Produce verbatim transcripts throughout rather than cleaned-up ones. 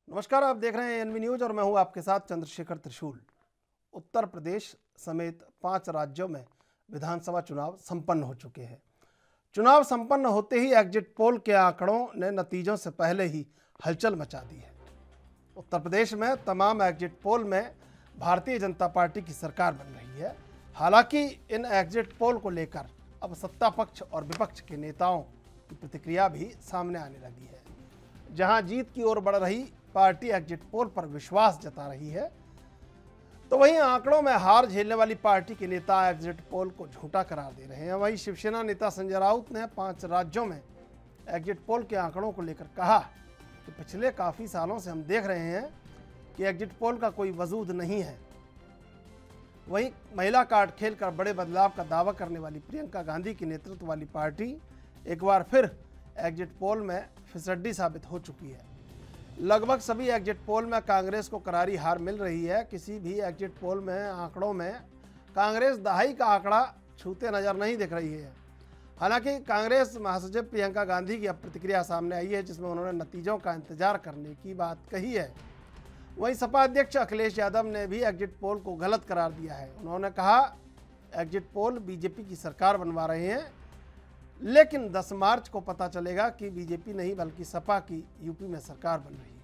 नमस्कार, आप देख रहे हैं एनवी न्यूज और मैं हूं आपके साथ चंद्रशेखर त्रिशूल। उत्तर प्रदेश समेत पांच राज्यों में विधानसभा चुनाव संपन्न हो चुके हैं। चुनाव संपन्न होते ही एग्जिट पोल के आंकड़ों ने नतीजों से पहले ही हलचल मचा दी है। उत्तर प्रदेश में तमाम एग्जिट पोल में भारतीय जनता पार्टी की सरकार बन रही है। हालांकि इन एग्जिट पोल को लेकर अब सत्ता पक्ष और विपक्ष के नेताओं की प्रतिक्रिया भी सामने आने लगी है। जहां जीत की ओर बढ़ रही पार्टी एग्जिट पोल पर विश्वास जता रही है, तो वहीं आंकड़ों में हार झेलने वाली पार्टी के नेता एग्जिट पोल को झूठा करार दे रहे हैं। वहीं शिवसेना नेता संजय राउत ने पांच राज्यों में एग्जिट पोल के आंकड़ों को लेकर कहा कि पिछले काफ़ी सालों से हम देख रहे हैं कि एग्जिट पोल का कोई वजूद नहीं है। वहीं महिला कार्ड खेल कर बड़े बदलाव का दावा करने वाली प्रियंका गांधी के नेतृत्व वाली पार्टी एक बार फिर एग्जिट पोल में फिसड्डी साबित हो चुकी है। लगभग सभी एग्जिट पोल में कांग्रेस को करारी हार मिल रही है। किसी भी एग्जिट पोल में आंकड़ों में कांग्रेस दहाई का आंकड़ा छूते नजर नहीं दिख रही है। हालांकि कांग्रेस महासचिव प्रियंका गांधी की अब प्रतिक्रिया सामने आई है, जिसमें उन्होंने नतीजों का इंतजार करने की बात कही है। वहीं सपा अध्यक्ष अखिलेश यादव ने भी एग्जिट पोल को गलत करार दिया है। उन्होंने कहा, एग्जिट पोल बीजेपी की सरकार बनवा रहे हैं, लेकिन दस मार्च को पता चलेगा कि बीजेपी नहीं बल्कि सपा की यूपी में सरकार बन रही है।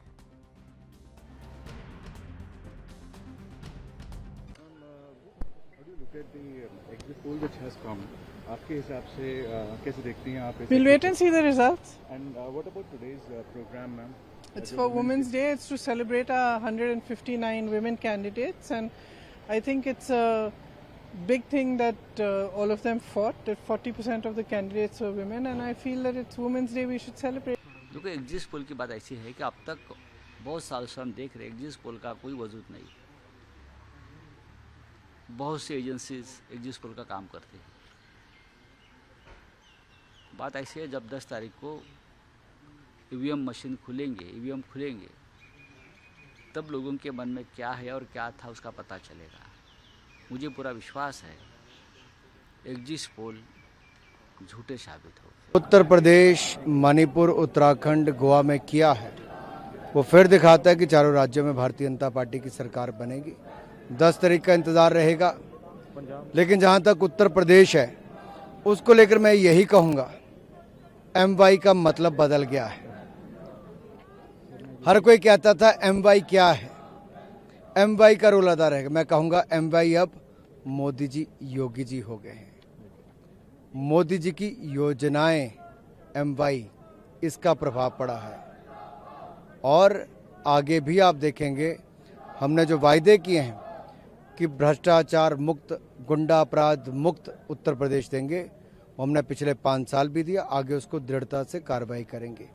आपके हिसाब से कैसे देखती हैं आप? We'll wait and see the results. And uh, what about today's uh, program, ma'am? It's for Women's Day. It's to celebrate our one hundred fifty-nine women candidates, and I think it's a big thing that uh, all of them fought. That forty percent of the candidates were women, and I feel that it's Women's Day. We should celebrate. देखो, exit poll की बात ऐसी है कि अब तक बहुत साल से हम देख रहे हैं एग्जिट पोल का कोई वजूद नहीं। बहुत सी एजेंसीज एग्जिट पोल का काम करती हैं। बात ऐसी है, जब दस तारीख को ईवीएम मशीन खुलेंगे, ईवीएम खुलेंगे, तब लोगों के मन में क्या है और क्या था उसका पता चलेगा। मुझे पूरा विश्वास है एग्जिट पोल झूठे साबित हो। उत्तर प्रदेश, मणिपुर, उत्तराखंड, गोवा में किया है वो फिर दिखाता है कि चारों राज्यों में भारतीय जनता पार्टी की सरकार बनेगी। दस तारीख का इंतजार रहेगा। लेकिन जहां तक उत्तर प्रदेश है, उसको लेकर मैं यही कहूंगा, एम वाई का मतलब बदल गया है। हर कोई कहता था एम वाई क्या है, एम वाई का रोल अदा रहेगा। मैं कहूंगा एम वाई अब मोदी जी, योगी जी हो गए हैं। मोदी जी की योजनाएं एम वाई, इसका प्रभाव पड़ा है। और आगे भी आप देखेंगे, हमने जो वायदे किए हैं कि भ्रष्टाचार मुक्त, गुंडा अपराध मुक्त उत्तर प्रदेश देंगे, वो हमने पिछले पाँच साल भी दिया, आगे उसको दृढ़ता से कार्रवाई करेंगे।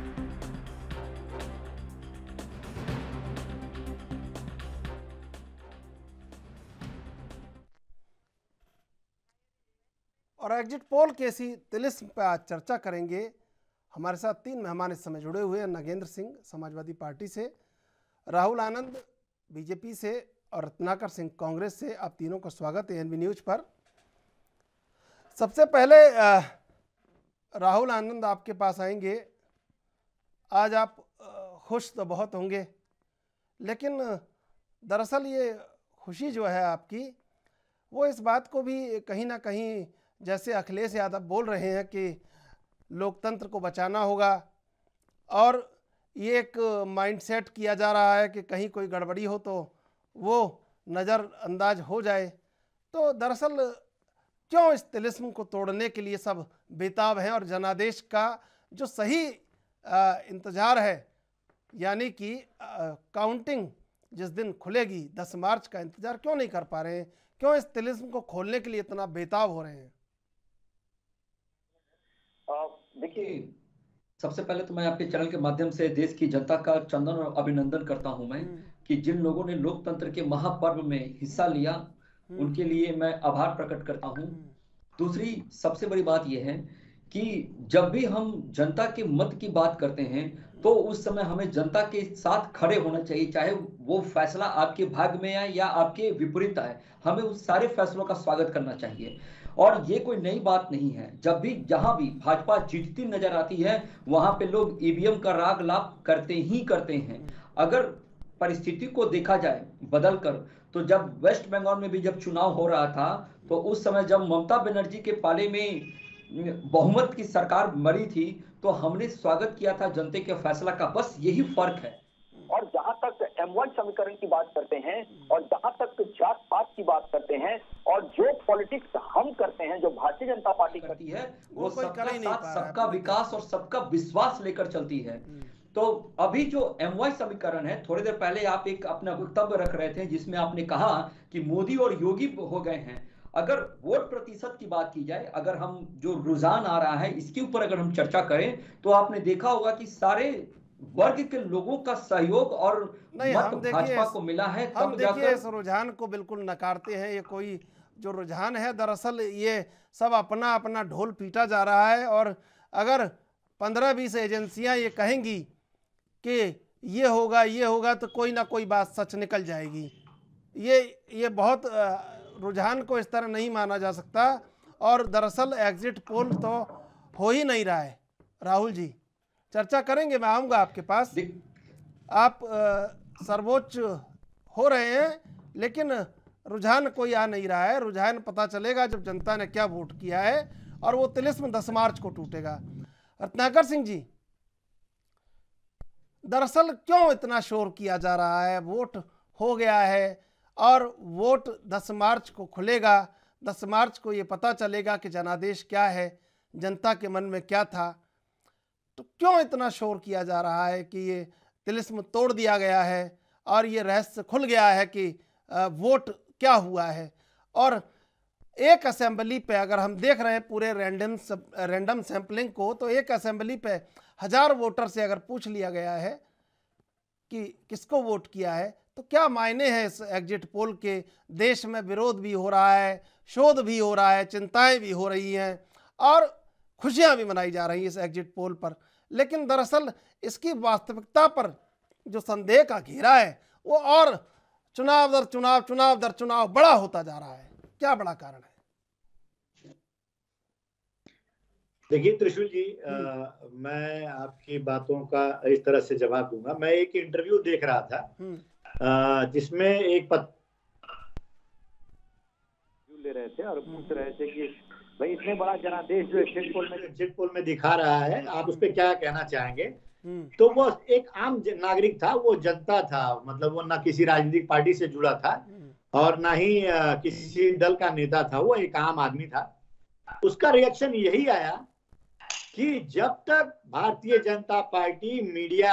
और एग्जिट पोल के इसी तिलिस्म पर आज चर्चा करेंगे। हमारे साथ तीन मेहमान इस समय जुड़े हुए हैं। नगेंद्र सिंह समाजवादी पार्टी से, राहुल आनंद बीजेपी से और रत्नाकर सिंह कांग्रेस से। आप तीनों का स्वागत है एनवी न्यूज पर। सबसे पहले राहुल आनंद, आपके पास आएंगे। आज आप खुश तो बहुत होंगे, लेकिन दरअसल ये खुशी जो है आपकी, वो इस बात को भी कहीं ना कहीं, जैसे अखिलेश यादव बोल रहे हैं कि लोकतंत्र को बचाना होगा, और ये एक माइंडसेट किया जा रहा है कि कहीं कोई गड़बड़ी हो तो वो नज़रअंदाज हो जाए। तो दरअसल क्यों इस तिलिस्म को तोड़ने के लिए सब बेताब हैं, और जनादेश का जो सही आ, इंतज़ार है, यानी कि काउंटिंग जिस दिन खुलेगी दस मार्च का इंतज़ार क्यों नहीं कर पा रहे हैं? क्यों इस तिलिस्म को खोलने के लिए इतना बेताब हो रहे हैं? देखिए, सबसे पहले तो मैं आपके चैनल के माध्यम से देश की जनता का चंदन और अभिनंदन करता हूं मैं, कि जिन लोगों ने लोकतंत्र के महापर्व में हिस्सा लिया, उनके लिए मैं आभार प्रकट करता हूं। दूसरी सबसे बड़ी बात यह है कि जब भी हम जनता के मत की बात करते हैं, तो उस समय हमें जनता के साथ खड़े होना चाहिए, चाहे वो फैसला आपके भाग्य में आए या आपके विपरीत आए। हमें उस सारे फैसलों का स्वागत करना चाहिए। और ये कोई नई बात नहीं है। जब भी जहां भी भाजपा जीतती नजर आती है, वहां पे लोग ईवीएम का राग लाभ करते ही करते हैं। अगर परिस्थिति को देखा जाए बदल कर, तो जब वेस्ट बंगाल में भी जब चुनाव हो रहा था, तो उस समय जब ममता बनर्जी के पाले में बहुमत की सरकार मरी थी, तो हमने स्वागत किया था जनता के फैसला का। बस यही फर्क है। और जहां तक एम वन समीकरण की बात करते हैं और जहां तक जात पात की बात करते हैं और जो पॉलिटिक्स हम करते हैं, जो भारतीय जनता पार्टी करती है, वो वो कोई सबका कर ही नहीं साथ, पा रहा है। सबका विकास और सबका विश्वास लेकर चलती है। तो अभी जो एम वाई समीकरण है, थोड़ी देर पहले आप एक अपना वक्तव्य रख रहे थे जिसमें आपने कहा कि मोदी और योगी हो गए हैं। अगर वोट प्रतिशत की बात की जाए, अगर हम जो रुझान आ रहा है इसके ऊपर अगर हम चर्चा करें, तो आपने देखा होगा कि सारे वर्ग के लोगों का सहयोग और नहीं, मत हम देखिए भाजपा को मिला है। हम तब देखिए जाकर इस रुझान को बिल्कुल नकारते हैं। ये कोई जो रुझान है, दरअसल ये सब अपना अपना ढोल पीटा जा रहा है। और अगर पंद्रह बीस एजेंसियां ये कहेंगी कि ये होगा ये होगा, तो कोई ना कोई बात सच निकल जाएगी। ये ये बहुत रुझान को इस तरह नहीं माना जा सकता। और दरअसल एग्जिट पोल तो हो ही नहीं रहा है। राहुल जी, चर्चा करेंगे, मैं आऊँगा आपके पास। आप सर्वोच्च हो रहे हैं, लेकिन रुझान कोई आ नहीं रहा है। रुझान पता चलेगा जब जनता ने क्या वोट किया है, और वो तिलिस्म दस मार्च को टूटेगा। रत्नाकर सिंह जी, दरअसल क्यों इतना शोर किया जा रहा है? वोट हो गया है और वोट दस मार्च को खुलेगा। दस मार्च को ये पता चलेगा कि जनादेश क्या है, जनता के मन में क्या था। तो क्यों इतना शोर किया जा रहा है कि ये तिलिस्म तोड़ दिया गया है और ये रहस्य खुल गया है कि वोट क्या हुआ है? और एक असेंबली पे अगर हम देख रहे हैं पूरे रैंडम रैंडम सैंपलिंग को, तो एक असेंबली पे हजार वोटर से अगर पूछ लिया गया है कि किसको वोट किया है, तो क्या मायने हैं इस एग्जिट पोल के? देश में विरोध भी हो रहा है, शोध भी हो रहा है, चिंताएं भी हो रही हैं और खुशियां भी मनाई जा रही हैं इस एग्जिट पोल पर। लेकिन दरअसल इसकी वास्तविकता पर जो संदेह का घेरा है, वो और चुनाव दर चुनाव चुनाव दर चुनाव बड़ा होता जा रहा है। क्या बड़ा कारण है? देखिए त्रिशूल जी, आ, मैं आपकी बातों का इस तरह से जवाब दूंगा। मैं एक इंटरव्यू देख रहा था आ, जिसमें एक पत... ले रहे थे और पूछ रहे थे कि भाई इतने बड़ा जनादेश जो एग्जिट पोल में एग्जिट पोल में दिखा रहा है, आप उस पर क्या कहना चाहेंगे? तो वो एक आम नागरिक था, वो जनता था, मतलब वो ना किसी राजनीतिक पार्टी से जुड़ा था और ना ही किसी दल का नेता था, वो एक आम आदमी था। उसका रिएक्शन यही आया कि जब तक भारतीय जनता पार्टी मीडिया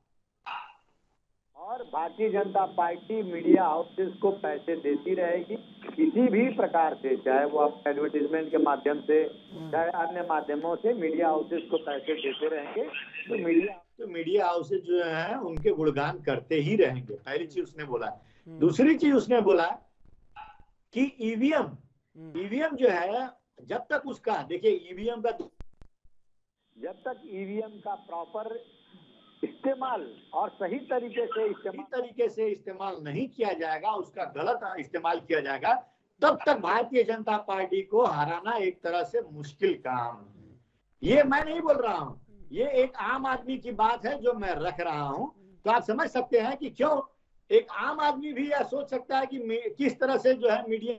और Bharatiya Janata party media houses को पैसे देती रहेगी किसी भी प्रकार से, चाहे वो आप एडवर्टीजमेंट के माध्यम से, चाहे अन्य माध्यमों से मीडिया हाउसेस को पैसे देते रहेंगे, तो मीडिया तो मीडिया हाउसेस जो है उनके गुणगान करते ही रहेंगे। पहली चीज उसने बोला। दूसरी चीज उसने बोला कि ईवीएम ईवीएम जो है, जब तक उसका, देखिए ईवीएम का, जब तक ईवीएम का प्रॉपर इस्तेमाल और सही तरीके से सही तरीके से इस्तेमाल नहीं किया जाएगा, उसका गलत इस्तेमाल किया जाएगा, तब तक भारतीय जनता पार्टी को हराना एक तरह से मुश्किल काम। ये मैं नहीं बोल रहा हूँ, ये एक आम आदमी की बात है जो मैं रख रहा हूँ। तो आप समझ सकते हैं कि क्यों एक आम आदमी भी यह सोच सकता है कि किस तरह से जो है मीडिया।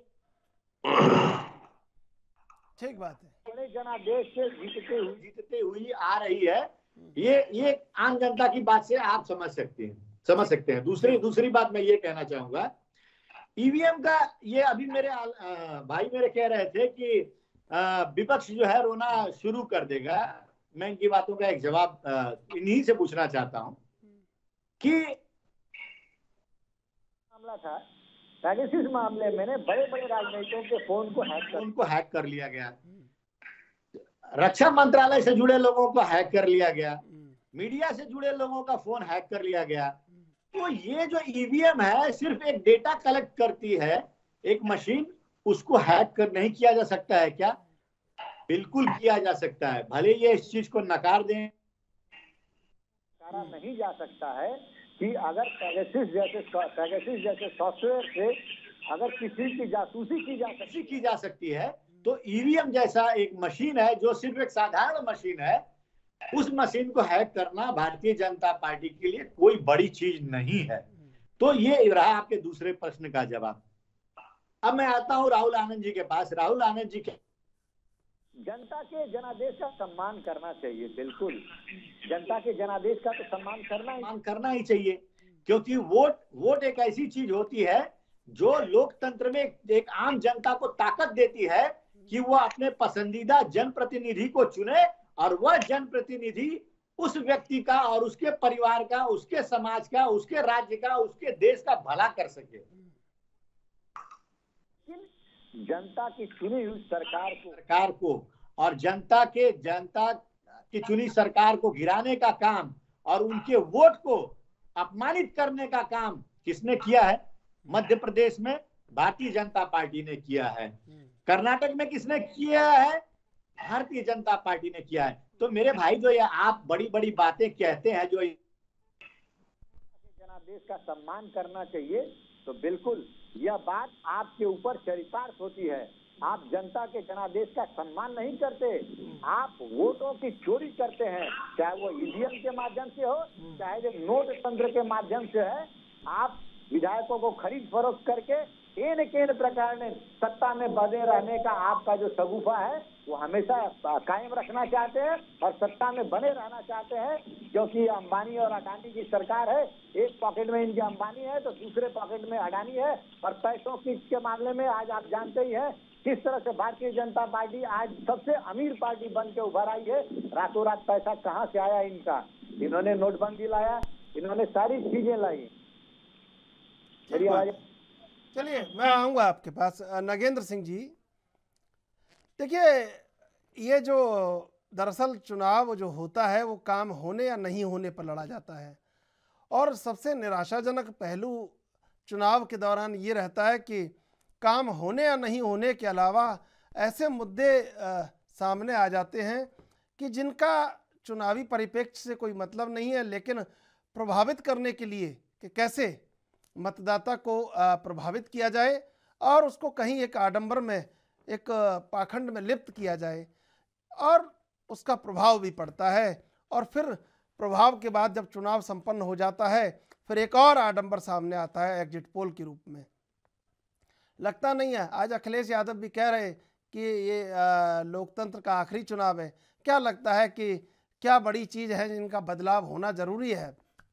ठीक बात है। बड़े जनादेश से जीतते हुए जीतते हुई आ रही है, ये ये आम जनता की बात से आप समझ सकते हैं समझ सकते हैं दूसरी दूसरी बात मैं ये कहना चाहूंगा, ईवीएम का, ये अभी मेरे आ, भाई मेरे कह रहे थे कि विपक्ष जो है रोना शुरू कर देगा। मैं इनकी बातों का एक जवाब इन्हीं से पूछना चाहता हूं कि मामला था पेगासस मामले में बड़े बड़े राजनेताओं के फोन को हैक कर उनको हैक कर लिया गया, रक्षा मंत्रालय से जुड़े लोगों को हैक कर लिया गया, मीडिया से जुड़े लोगों का फोन हैक कर लिया गया। तो ये जो ईवीएम है सिर्फ एक डेटा कलेक्ट करती है, एक मशीन, उसको हैक कर नहीं किया जा सकता है क्या? बिल्कुल किया जा सकता है। भले ये इस चीज को नकार दें, नकारा नहीं जा सकता है कि अगर पेगासस जैसे पेगासस जैसे सॉफ्टवेयर से अगर किसी की जासूसी की जा सकती की जा सकती है, तो ईवीएम जैसा एक मशीन है जो सिर्फ एक साधारण मशीन है, उस मशीन को हैक करना भारतीय जनता पार्टी के लिए कोई बड़ी चीज नहीं है। तो ये रहा आपके दूसरे प्रश्न का जवाब। अब मैं आता हूं राहुल आनंद जी के पास। राहुल आनंद जी के जनता के जनादेश का सम्मान करना चाहिए, बिल्कुल जनता के जनादेश का तो सम्मान करना ही सम्मान करना ही चाहिए, क्योंकि वोट वोट एक ऐसी चीज होती है जो लोकतंत्र में एक आम जनता को ताकत देती है कि वो अपने पसंदीदा जनप्रतिनिधि को चुने और वह जनप्रतिनिधि उस व्यक्ति का और उसके परिवार का, उसके समाज का, उसके राज्य का, उसके देश का भला कर सके। जनता की चुनी हुई सरकार को सरकार को और जनता के जनता की चुनी सरकार को गिराने का काम और उनके वोट को अपमानित करने का काम किसने किया है? मध्य प्रदेश में भारतीय जनता पार्टी ने किया है। कर्नाटक में किसने किया है? भारतीय जनता पार्टी ने किया है। तो मेरे भाई जो ये आप बड़ी बड़ी बातें कहते हैं, जो जनादेश का सम्मान करना चाहिए, तो बिल्कुल यह बात आपके ऊपर चरितार्थ होती है। आप जनता के जनादेश का सम्मान नहीं करते, आप वोटों की चोरी करते हैं, चाहे वो ईवीएम के माध्यम से हो, चाहे वो नोट तंत्र के माध्यम से है। आप विधायकों को खरीद फरोख्त करके इन केन प्रकार ने सत्ता में बने रहने का आपका जो सगुफा है वो हमेशा कायम रखना चाहते हैं और सत्ता में बने रहना चाहते हैं, क्योंकि अंबानी और अडानी की सरकार है। एक पॉकेट में इनके अंबानी है तो दूसरे पॉकेट में अडानी है। और पैसों की के मामले में आज आप जानते ही हैं किस तरह से भारतीय जनता पार्टी आज सबसे अमीर पार्टी बन के उभर आई है। रातों रात पैसा कहाँ से आया इनका? इन्होंने नोटबंदी लाया, इन्होंने सारी चीजें लाई। मेरी आवाज चलिए मैं आऊँगा आपके पास। नगेंद्र सिंह जी, देखिए ये जो दरअसल चुनाव जो होता है वो काम होने या नहीं होने पर लड़ा जाता है, और सबसे निराशाजनक पहलू चुनाव के दौरान ये रहता है कि काम होने या नहीं होने के अलावा ऐसे मुद्दे आ, सामने आ जाते हैं कि जिनका चुनावी परिप्रेक्ष्य से कोई मतलब नहीं है, लेकिन प्रभावित करने के लिए कि कैसे मतदाता को प्रभावित किया जाए और उसको कहीं एक आडंबर में, एक पाखंड में लिप्त किया जाए, और उसका प्रभाव भी पड़ता है। और फिर प्रभाव के बाद जब चुनाव संपन्न हो जाता है फिर एक और आडंबर सामने आता है एग्जिट पोल के रूप में। लगता नहीं है, आज अखिलेश यादव भी कह रहे कि ये लोकतंत्र का आखिरी चुनाव है। क्या लगता है कि क्या बड़ी चीज़ है जिनका बदलाव होना जरूरी है?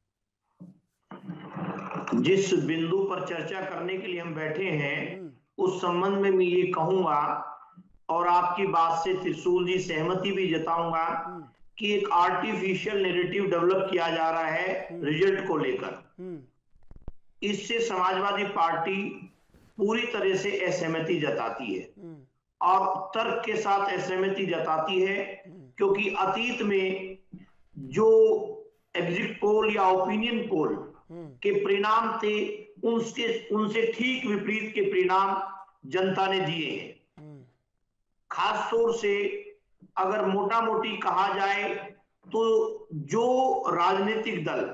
जिस बिंदु पर चर्चा करने के लिए हम बैठे हैं उस संबंध में मैं ये कहूंगा, और आपकी बात से त्रिशूल जी सहमति भी जताऊंगा, कि एक आर्टिफिशियल नैरेटिव डेवलप किया जा रहा है रिजल्ट को लेकर। इससे समाजवादी पार्टी पूरी तरह से असहमति जताती है और तर्क के साथ असहमति जताती है, क्योंकि अतीत में जो एग्जिट पोल या ओपिनियन पोल के परिणाम थे उनसे उनसे ठीक विपरीत के परिणाम जनता ने दिए हैं। खास तौर से अगर मोटा मोटी कहा जाए तो जो राजनीतिक दल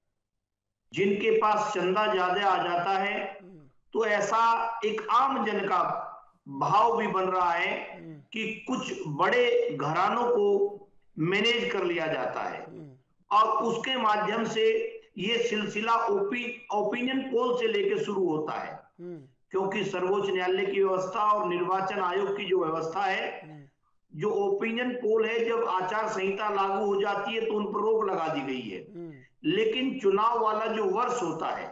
जिनके पास चंदा ज्यादा आ जाता है, तो ऐसा एक आम जन का भाव भी बन रहा है कि कुछ बड़े घरानों को मैनेज कर लिया जाता है, और उसके माध्यम से ये सिलसिला ओपि ओपिनियन पोल से लेकर शुरू होता है, क्योंकि सर्वोच्च न्यायालय की व्यवस्था और निर्वाचन आयोग की जो व्यवस्था है, जो ओपिनियन पोल है, जब आचार संहिता लागू हो जाती है तो उन पर रोक लगा दी गई है। लेकिन चुनाव वाला जो वर्ष होता है,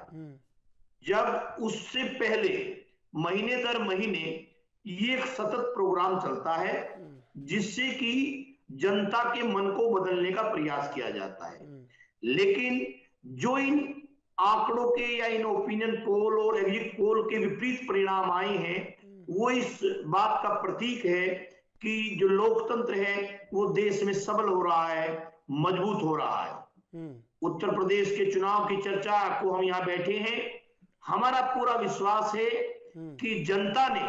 जब उससे पहले महीने दर महीने ये एक सतत प्रोग्राम चलता है जिससे कि जनता के मन को बदलने का प्रयास किया जाता है। लेकिन जो इन आंकड़ों के या इन ओपिनियन पोल और एग्जिट पोल के विपरीत परिणाम आए हैं, वो इस बात का प्रतीक है कि जो लोकतंत्र है वो देश में सबल हो रहा है, मजबूत हो रहा है। उत्तर प्रदेश के चुनाव की चर्चा को हम यहाँ बैठे हैं, हमारा पूरा विश्वास है कि जनता ने,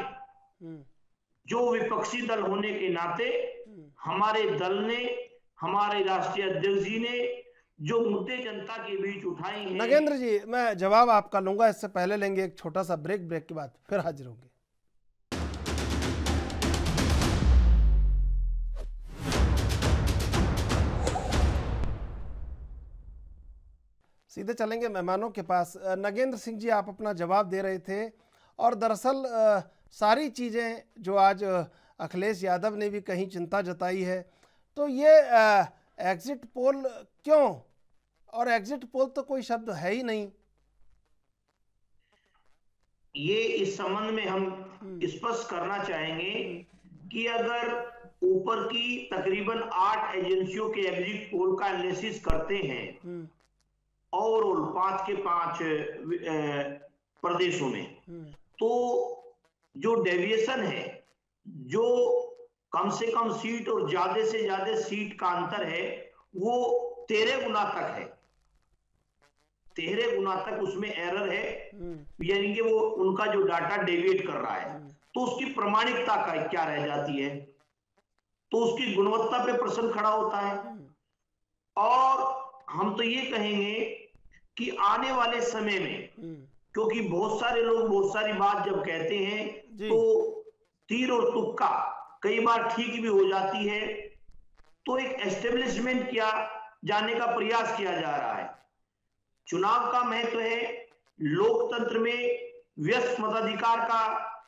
जो विपक्षी दल होने के नाते हमारे दल ने, हमारे राष्ट्रीय अध्यक्ष जी ने जो मुद्दे जनता के बीच उठाए हैं। नगेंद्र जी, मैं जवाब आपका लूंगा, इससे पहले लेंगे एक छोटा सा ब्रेक। ब्रेक के बाद फिर हाजिर होंगे। सीधे चलेंगे मेहमानों के पास। नगेंद्र सिंह जी, आप अपना जवाब दे रहे थे और दरअसल सारी चीज़ें जो आज अखिलेश यादव ने भी कहीं चिंता जताई है, तो ये एग्जिट पोल क्यों? और एग्जिट पोल तो कोई शब्द है ही नहीं। ये इस संबंध में हम स्पष्ट करना चाहेंगे कि अगर ऊपर की तकरीबन आठ एजेंसियों के एग्जिट पोल का एनालिसिस करते हैं ओवरऑल पांच के पांच प्रदेशों में, तो जो डेविएशन है, जो कम से कम सीट और ज्यादा से ज्यादा सीट का अंतर है, वो तेरह गुना तक है। तेरह गुना तक उसमें एरर है, यानी कि वो उनका जो डाटा डेविएट कर रहा है। तो उसकी प्रामाणिकता का क्या रह जाती है, तो उसकी गुणवत्ता पे प्रश्न खड़ा होता है। और हम तो ये कहेंगे कि आने वाले समय में, क्योंकि बहुत सारे लोग बहुत सारी बात जब कहते हैं तो तीर और तुक्का कई बार ठीक भी हो जाती है, तो एक एस्टेब्लिशमेंट किया जाने का प्रयास किया जा रहा है। चुनाव का महत्व है, लोकतंत्र में व्यस्त मताधिकार का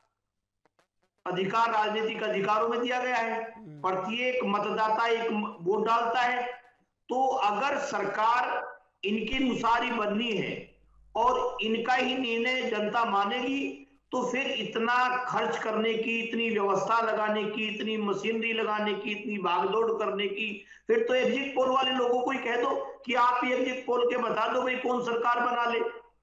अधिकार राजनीतिक अधिकारों में दिया गया है। प्रत्येक मतदाता एक वोट डालता है, तो अगर सरकार इनके अनुसार ही बननी है और इनका ही निर्णय जनता मानेगी, तो फिर इतना खर्च करने की, इतनी व्यवस्था लगाने की, इतनी मशीनरी लगाने की, इतनी भागदौड़ करने की, फिर तो एग्जिट पोल वाले लोगों को ही कह दो कि आप ही एग्जिट पोल के बता दो भाई कौन सरकार बना ले।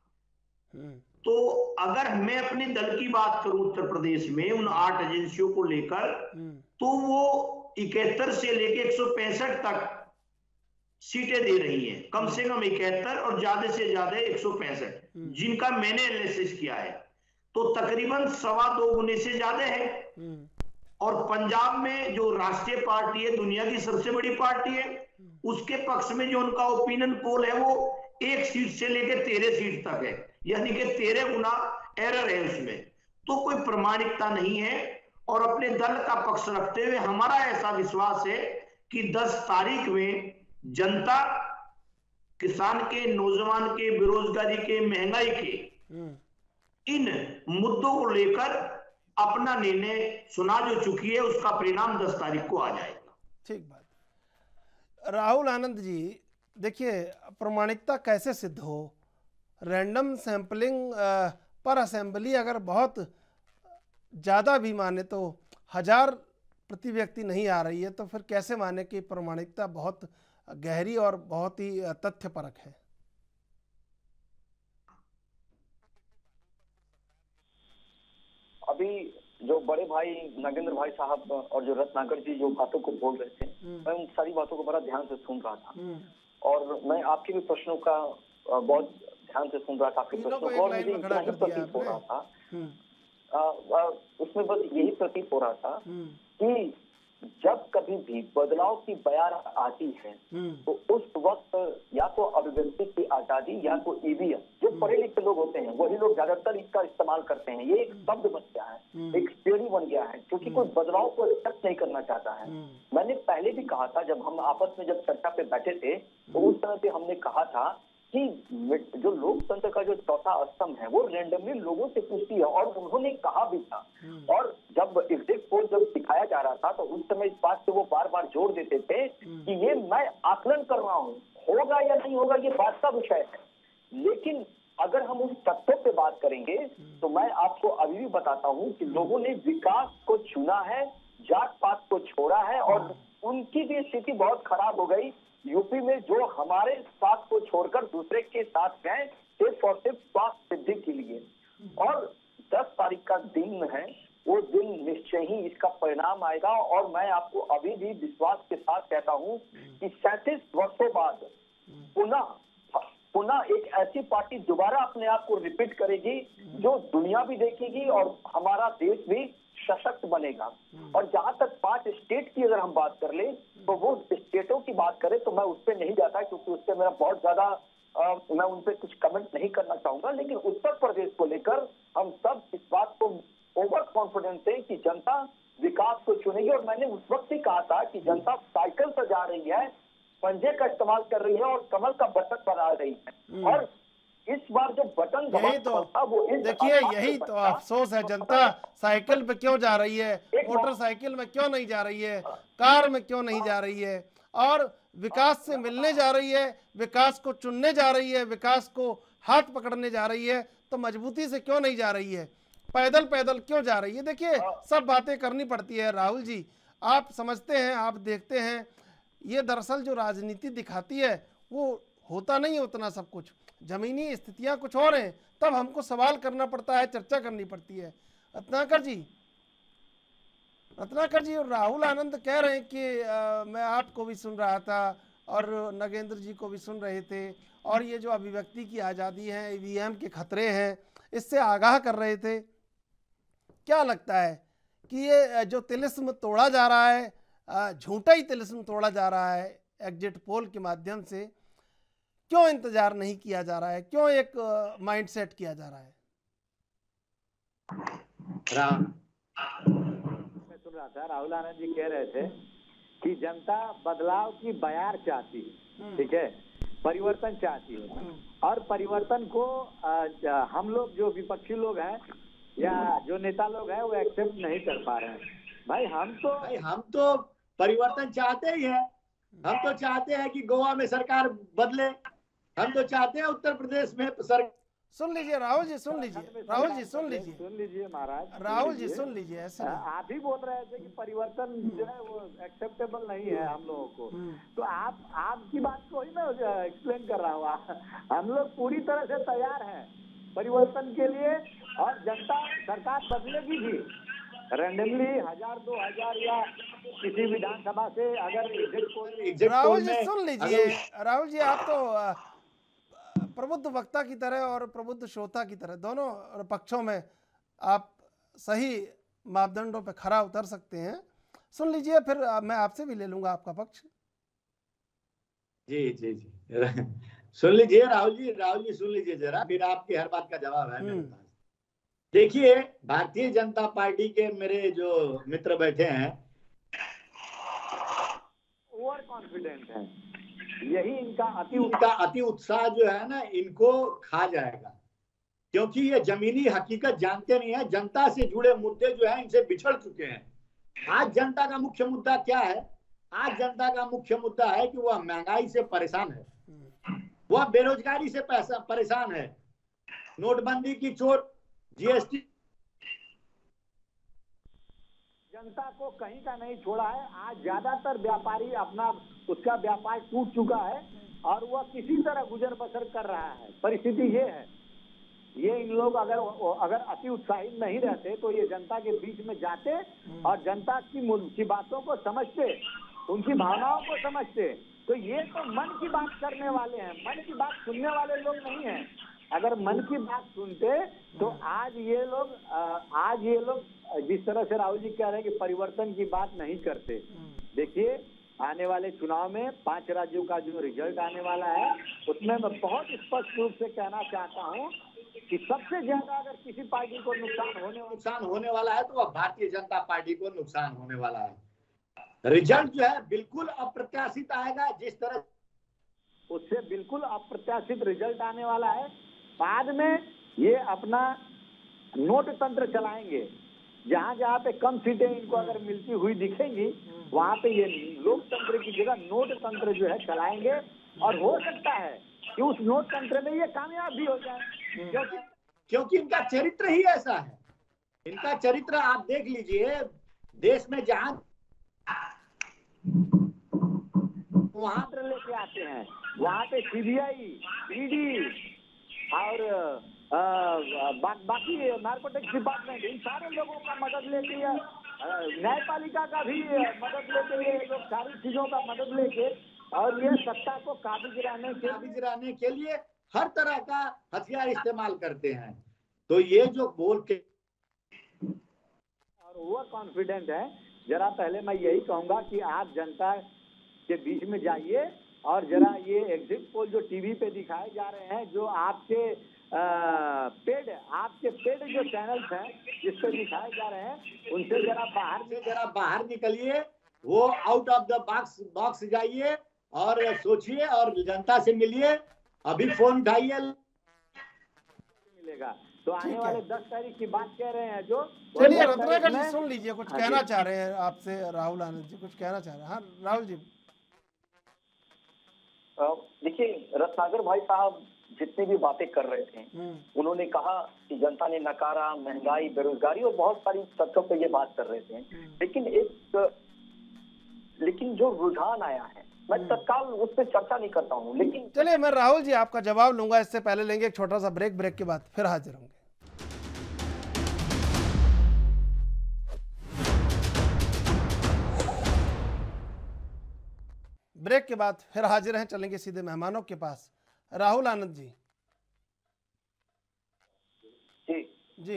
तो अगर मैं अपने दल की बात करूं उत्तर प्रदेश में उन आठ एजेंसियों को लेकर, तो वो इकहत्तर से लेके एक सौ पैंसठ तक सीटें दे रही हैं, कम से कम इकहत्तर और ज्यादा से ज्यादा एक सौ पैंसठ, जिनका मैंने एनालिसिस किया है, तो तकरीबन सवा दो गुने से ज्यादा है। और पंजाब में जो राष्ट्रीय पार्टी है, दुनिया की सबसे बड़ी पार्टी है, उसके पक्ष में जो उनका ओपिनियन पोल है वो एक सीट से लेकर तेरह सीट तक है, यानी कि तेरह गुना एरर है उसमें। तो कोई प्रामाणिकता नहीं है। और अपने दल का पक्ष रखते हुए हमारा ऐसा विश्वास है कि दस तारीख में जनता किसान के, नौजवान के, बेरोजगारी के, महंगाई के इन मुद्दों को लेकर अपना निर्णय सुना जो चुकी है, उसका परिणाम दस तारीख को आ जाएगा। ठीक बात। राहुल आनंद जी, देखिए प्रामाणिकता कैसे सिद्ध हो? रैंडम सैंपलिंग पर असेंबली अगर बहुत ज़्यादा भी माने तो हजार प्रति व्यक्ति नहीं आ रही है, तो फिर कैसे माने कि प्रामाणिकता बहुत गहरी और बहुत ही तथ्यपरक है? अभी जो बड़े भाई नगेंद्र भाई साहब और जो रत्नाकर जी जो बातों को बोल रहे थे, मैं उन सारी बातों को बड़ा ध्यान से सुन रहा था और मैं आपके भी प्रश्नों का बहुत ध्यान से सुन रहा था, आपके प्रश्नों को, और मुझे इतना ही प्रतीत हो रहा था, उसमें बस यही प्रतीत हो रहा था कि जब कभी भी बदलाव की बयार आती है तो उस वक्त या तो अभिव्यक्ति की आजादी या तो ईवीएम, जो पढ़े लिखे लोग होते हैं वही लोग ज्यादातर इसका इस्तेमाल करते हैं। ये एक शब्द बन गया है, एक थ्योरी बन गया है, क्योंकि कोई बदलाव को एक्सेप्ट नहीं करना चाहता है। मैंने पहले भी कहा था, जब हम आपस में जब चर्चा पे बैठे थे तो उस समय पे हमने कहा था कि जो लोकतंत्र का जो चौथा स्तंभ है वो रेंडमली लोगों से पूछती है, और उन्होंने कहा भी था। और जब एग्जिट पोल जब दिखाया जा रहा था तो उस समय इस बात से वो बार बार जोर देते थे कि ये मैं आकलन कर रहा हूँ, होगा या नहीं होगा ये बात का विषय है। लेकिन अगर हम उस तथ्यों पे बात करेंगे तो मैं आपको अभी भी बताता हूँ कि लोगों ने विकास को चुना है, जात पात को छोड़ा है, और उनकी भी स्थिति बहुत खराब हो गई। यूपी में जो हमारे साथ को छोड़कर दूसरे के साथ गए सिर्फ और सिर्फ स्वास्थ्य सिद्धि के लिए। और दस तारीख का दिन है, वो दिन निश्चय ही इसका परिणाम आएगा। और मैं आपको अभी भी विश्वास के साथ कहता हूँ कि सैंतीस वर्षों बाद पुनः पुनः एक ऐसी पार्टी दोबारा अपने आप को रिपीट करेगी जो दुनिया भी देखेगी और हमारा देश भी सशक्त बनेगा। और जहां तक पांच स्टेट की अगर हम बात कर ले तो वो स्टेटों की बात करें तो मैं उस पर नहीं जाता, क्योंकि उससे मेरा बहुत ज्यादा मैं उन पर कुछ कमेंट नहीं करना चाहूंगा। लेकिन उत्तर प्रदेश को लेकर हम सब इस बात को ओवर कॉन्फिडेंस है कि जनता विकास को चुनेगी। और मैंने उस वक्त ही कहा था कि जनता साइकिल पर जा रही है, पंजे का इस्तेमाल कर रही है और कमल का बटन बना रही है। और इस बार जो बटन यही तो देखिए, यही तो अफसोस है। जनता साइकिल पे क्यों जा रही है, मोटरसाइकिल में क्यों नहीं जा रही है, कार में क्यों नहीं जा रही है, और विकास से मिलने जा रही है, विकास को चुनने जा रही है, विकास को हाथ पकड़ने जा रही है, तो मजबूती से क्यों नहीं जा रही है, पैदल पैदल क्यों जा रही है। देखिए, सब बातें करनी पड़ती है। राहुल जी, आप समझते हैं, आप देखते हैं, ये दरअसल जो राजनीति दिखाती है वो होता नहीं उतना सब कुछ, जमीनी स्थितियां कुछ और हैं, तब हमको सवाल करना पड़ता है, चर्चा करनी पड़ती है। रत्नाकर जी रत्नाकर जी और राहुल आनंद कह रहे हैं कि आ, मैं आपको भी सुन रहा था और नगेंद्र जी को भी सुन रहे थे, और ये जो अभिव्यक्ति की आज़ादी है, ईवीएम के खतरे हैं, इससे आगाह कर रहे थे। क्या लगता है कि ये जो तिलिस्म तोड़ा जा रहा है, झूठा ही तिलिस्म तोड़ा जा रहा है एग्जिट पोल के माध्यम से, क्यों इंतजार नहीं किया जा रहा है, क्यों एक माइंडसेट किया जा रहा है? मैं सुन रहा था, राहुल आनंद जी कह रहे थे कि जनता बदलाव की बयार चाहती है, ठीक है, परिवर्तन चाहती है, और परिवर्तन को आ, हम लोग जो विपक्षी लोग हैं या जो नेता लोग हैं वो एक्सेप्ट नहीं कर पा रहे हैं। भाई हम तो भाई हम तो परिवर्तन चाहते ही हैं। हम तो चाहते हैं कि गोवा में सरकार बदले, हम तो चाहते हैं उत्तर प्रदेश में सर सुन लीजिए राहुल जी, सुन लीजिए राहुल जी, सुन लीजिए सुन लीजिए महाराज, राहुल जी सुन लीजिए। ऐसे आप ही बोल रहे थे कि परिवर्तन जो है वो एक्सेप्टेबल नहीं है हम लोगों को, तो आप आपकी बात को ही मैं एक्सप्लेन कर रहा हूँ। हम लोग पूरी तरह से तैयार हैं परिवर्तन के लिए, और जनता सरकार बदलेगी भी, रैंडमली हजार दो हजार या किसी विधानसभा से अगर। राहुल जी सुन लीजिए, राहुल जी आप तो प्रबुद्ध वक्ता की तरह और प्रबुद्ध श्रोता की तरह दोनों पक्षों में आप सही मापदंडों पे खरा उतर सकते हैं। सुन लीजिए, फिर मैं आपसे भी ले लूंगा आपका पक्ष। जी जी जी सुन लीजिए राहुल जी, राहुल जी सुन लीजिए जरा, फिर आपकी हर बात का जवाब है मेरे पास। देखिए, भारतीय जनता पार्टी के मेरे जो मित्र बैठे हैं ओवर कॉन्फिडेंट है, यही इनका अति इनका अति उत्साह जो है ना, इनको खा जाएगा, क्योंकि ये जमीनी हकीकत जानते नहीं है। जनता से जुड़े मुद्दे जो है इनसे बिछड़ चुके हैं। आज जनता का मुख्य मुद्दा क्या है? आज जनता का मुख्य मुद्दा है कि वह महंगाई से परेशान है, वह बेरोजगारी से परेशान है, नोटबंदी की चोट, जीएसटी, जनता को कहीं का नहीं छोड़ा है। आज ज्यादातर व्यापारी अपना उसका व्यापार टूट चुका है और वह किसी तरह गुजर बसर कर रहा है। परिस्थिति ये है, ये इन लोग अगर अगर अति उत्साहित नहीं रहते तो ये जनता के बीच में जाते और जनता की की बातों को समझते, उनकी भावनाओं को समझते। तो ये तो मन की बात करने वाले हैं, मन की बात सुनने वाले लोग नहीं हैं। अगर मन की बात सुनते तो आज ये लोग आज ये लोग जिस तरह से राहुल जी कह रहे हैं कि परिवर्तन की बात नहीं करते। देखिए, आने वाले चुनाव में पांच राज्यों का जो रिजल्ट आने वाला है उसमें मैं बहुत स्पष्ट रूप से कहना चाहता हूं कि सबसे ज्यादा अगर किसी पार्टी को नुकसान होने नुकसान होने वाला है तो वह भारतीय जनता पार्टी को नुकसान होने वाला है। रिजल्ट जो है बिल्कुल अप्रत्याशित आएगा, जिस तरह उससे बिल्कुल अप्रत्याशित रिजल्ट आने वाला है। बाद में ये अपना नोट तंत्र चलाएंगे, जहां जहां पे कम सीटें इनको अगर मिलती हुई दिखेंगी वहां पे ये लोकतंत्र की जगह नोट तंत्र जो है चलाएंगे। और हो सकता है कि उस नोट तंत्र में ये कामयाब भी हो जाए, क्योंकि क्योंकि इनका चरित्र ही ऐसा है। इनका चरित्र आप देख लीजिए, देश में जहां वहां लेके आते हैं, वहां पे सीबीआई, ईडी और आ, बा, बाकी नार्कोटिक्स डिपार्टमेंट, इन सारे लोगों का मदद लेके, न्यायपालिका का भी मदद लेके, ये लोग सारी चीजों का मदद लेके और ये सत्ता को काबिज गिराने के काबिज गिराने के लिए हर तरह का हथियार इस्तेमाल करते हैं। तो ये जो बोल के और ओवर कॉन्फिडेंट है। जरा पहले मैं यही कहूंगा कि आप जनता के बीच में जाइए और जरा ये एग्जिट पोल जो टीवी पे दिखाए जा रहे हैं, जो आपके आ, पेड आपके पेड जो चैनल्स हैं जिस पे दिखाए जा रहे हैं, उनसे जरा बाहर से जरा बाहर निकलिए, वो out of the box box जाइए और सोचिए और जनता से मिलिए, अभी फोन उठाइए, मिलेगा। तो आने वाले दस तारीख की बात कह रहे हैं जो। चलिए रत्नाकर जी सुन लीजिए, कुछ कहना चाह रहे हैं आपसे राहुल आनंद जी, कुछ कहना चाह रहे हैं। हाँ राहुल जी। देखिए रत्नाकर भाई साहब जितनी भी बातें कर रहे थे, उन्होंने कहा कि जनता ने नकारा, महंगाई, बेरोजगारी और बहुत सारी तथ्यों पे ये बात कर रहे थे, लेकिन एक लेकिन जो रुझान आया है, मैं तत्काल उस पर चर्चा नहीं करता हूँ। लेकिन चलिए मैं राहुल जी आपका जवाब लूंगा, इससे पहले लेंगे एक छोटा सा ब्रेक, ब्रेक के बाद फिर हाजिर होंगे। ब्रेक के बाद फिर हाजिर हैं, चलेंगे सीधे मेहमानों के पास। राहुल आनंद जी। जी जी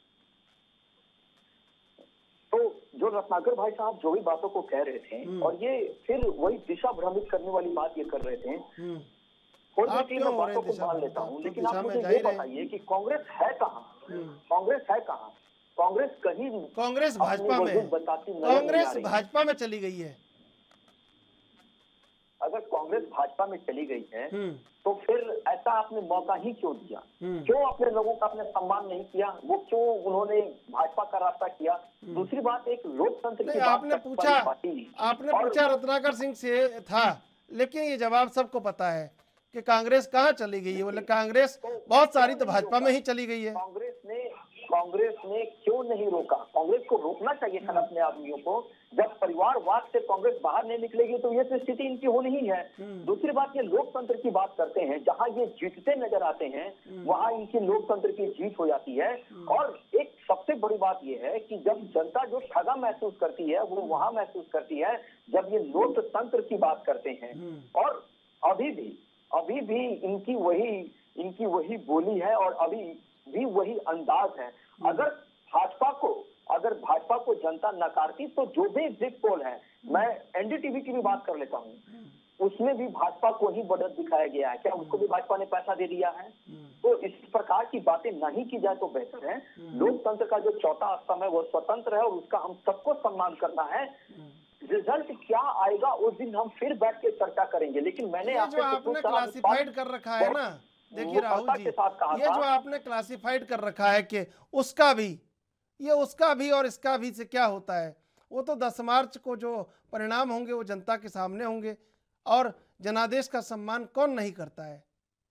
तो जो रत्नाकर भाई साहब जो भी बातों को कह रहे थे, और ये फिर वही दिशा भ्रमित करने वाली बात ये कर रहे थे, आप क्यों मैं बातों को मान लेता हूँ, लेकिन आप मुझे ये बताइए कि कांग्रेस है कहाँ? कांग्रेस है कहाँ? कांग्रेस कहीं, कांग्रेस भाजपा में, कांग्रेस भाजपा में चली गई है। अगर कांग्रेस भाजपा में चली गई है तो फिर ऐसा आपने मौका ही क्यों दिया? क्यों अपने लोगों का आपने सम्मान नहीं किया? वो क्यों उन्होंने भाजपा का रास्ता किया? दूसरी बात, एक लोकतंत्र की आपने पूछा आपने पूछा रत्नाकर सिंह से था, लेकिन ये जवाब सबको पता है कि कांग्रेस कहाँ चली गई है। बोले कांग्रेस बहुत सारी तो भाजपा में ही चली गई है। कांग्रेस ने कांग्रेस ने क्यों नहीं रोका? कांग्रेस को रोकना चाहिए था अपने आदमियों को। जब परिवारवाद से कांग्रेस बाहर नहीं निकलेगी तो ये स्थिति इनकी होनी ही है। दूसरी बात, ये लोकतंत्र की बात करते हैं, जहां ये जीतते नजर आते हैं वहां इनकी लोकतंत्र की जीत हो जाती है। और एक सबसे बड़ी बात ये है कि जब जनता जो ठगा महसूस करती है वो वहां महसूस करती है जब ये लोकतंत्र की बात करते हैं। और अभी भी अभी भी इनकी वही इनकी वही बोली है और अभी भी वही अंदाज है। अगर भाजपा को अगर भाजपा को जनता नकारती तो जो भी एग्जिट पोल है, मैं एनडीटीवी की भी बात कर लेता हूँ, उसमें भी भाजपा को ही बढ़त दिखाया गया है। क्या उसको भी भाजपा ने पैसा दे दिया है? तो इस प्रकार की बातें नहीं की जाए तो बेहतर है। लोकतंत्र का जो चौथा स्तंभ है वो स्वतंत्र है और उसका हम सबको सम्मान करना है। रिजल्ट क्या आएगा उस दिन हम फिर बैठ के चर्चा करेंगे। लेकिन मैंने जो आपने क्लासिफाइड कर रखा है ना, देखिए राहुल जी, ये जो आपने क्लासिफाइड कर रखा है कि उसका भी, ये उसका भी और इसका भी से क्या होता है, वो तो दस मार्च को जो परिणाम होंगे वो जनता के सामने होंगे। और जनादेश का सम्मान कौन नहीं करता है?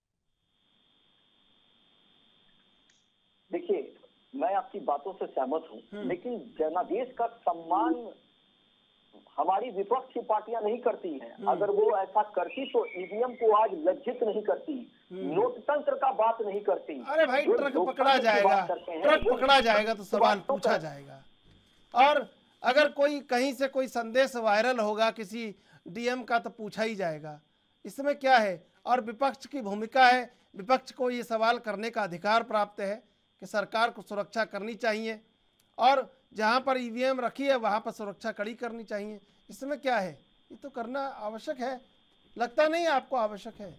देखिए मैं आपकी बातों से सहमत हूँ, लेकिन जनादेश का सम्मान हमारी विपक्ष की पार्टियां नहीं करती हैं। अगर वो ऐसा करती तो ईवीएम को आज लज्जित नहीं करती, लोकतंत्र का बात नहीं करती। अरे भाई ट्रक पकड़ा जाएगा, ट्रक पकड़ा जाएगा तो सवाल पूछा जाएगा। और अगर कोई कहीं से कोई संदेश वायरल होगा किसी डीएम का तो पूछा ही जाएगा। इसमें क्या है? और विपक्ष की भूमिका है, विपक्ष को ये सवाल करने का अधिकार प्राप्त है कि सरकार को सुरक्षा करनी चाहिए और जहां पर ईवीएम रखी है वहां पर सुरक्षा कड़ी करनी चाहिए। इसमें क्या है? ये तो करना आवश्यक है, लगता नहीं है आपको आवश्यक है?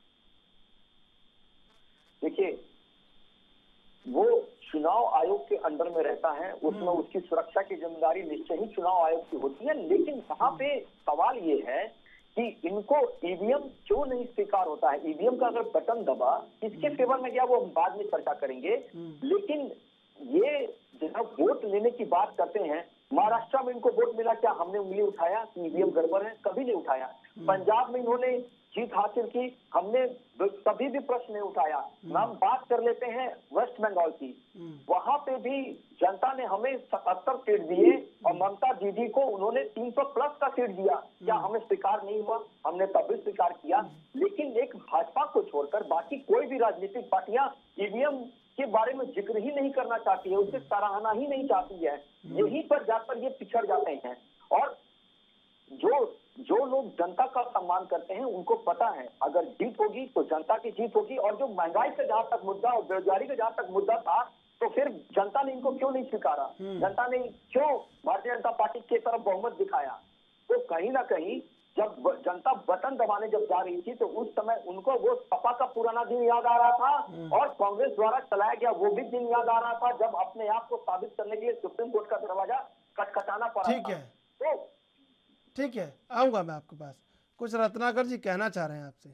देखिए वो चुनाव आयोग के अंडर में रहता है, उसमें उसकी सुरक्षा की जिम्मेदारी निश्चय ही चुनाव आयोग की होती है। लेकिन वहां पे सवाल ये है कि इनको ईवीएम क्यों नहीं स्वीकार होता है। ईवीएम का अगर बटन दबा किसके फेवर में गया वो हम बाद में चर्चा करेंगे। लेकिन ये जब वोट लेने की बात करते हैं, महाराष्ट्र में इनको वोट मिला, क्या हमने उंगली उठाया कि ईवीएम गड़बड़ है? कभी नहीं उठाया। पंजाब में इन्होंने जीत हासिल की, हमने कभी भी प्रश्न नहीं उठाया। हम बात कर लेते हैं वेस्ट बंगाल की, वहां पे भी जनता ने हमें सतहत्तर सीट दिए और ममता दीदी को उन्होंने तीन सौ प्लस का सीट दिया। क्या हमें स्वीकार नहीं हुआ? हमने तब भी स्वीकार किया। लेकिन एक भाजपा को छोड़कर बाकी कोई भी राजनीतिक पार्टियां ईवीएम के बारे में जिक्र ही नहीं करना चाहती है, उसे सराहना ही नहीं चाहती है। यहीं पर जाकर ये पिछड़ जाते हैं। और जो जो लोग जनता का सम्मान करते हैं उनको पता है अगर जीत होगी तो जनता की जीत होगी। और जो महंगाई से जहां तक मुद्दा और बेरोजगारी का जहां तक मुद्दा था तो फिर जनता ने इनको क्यों नहीं स्वीकारा? जनता ने क्यों भारतीय जनता पार्टी की तरफ बहुमत दिखाया? तो कहीं ना कहीं जब जनता बटन दबाने जब जा रही थी तो उस समय उनको वो सपा का पुराना दिन याद आ रहा था और कांग्रेस द्वारा चलाया गया वो भी दिन याद आ रहा था जब अपने आप को साबित करने के लिए सुप्रीम कोर्ट का दरवाजा खटखटाना पड़ा। ठीक है, तो तो ठीक है, आऊंगा मैं आपके पास। कुछ रत्नाकर जी कहना चाह रहे हैं आपसे।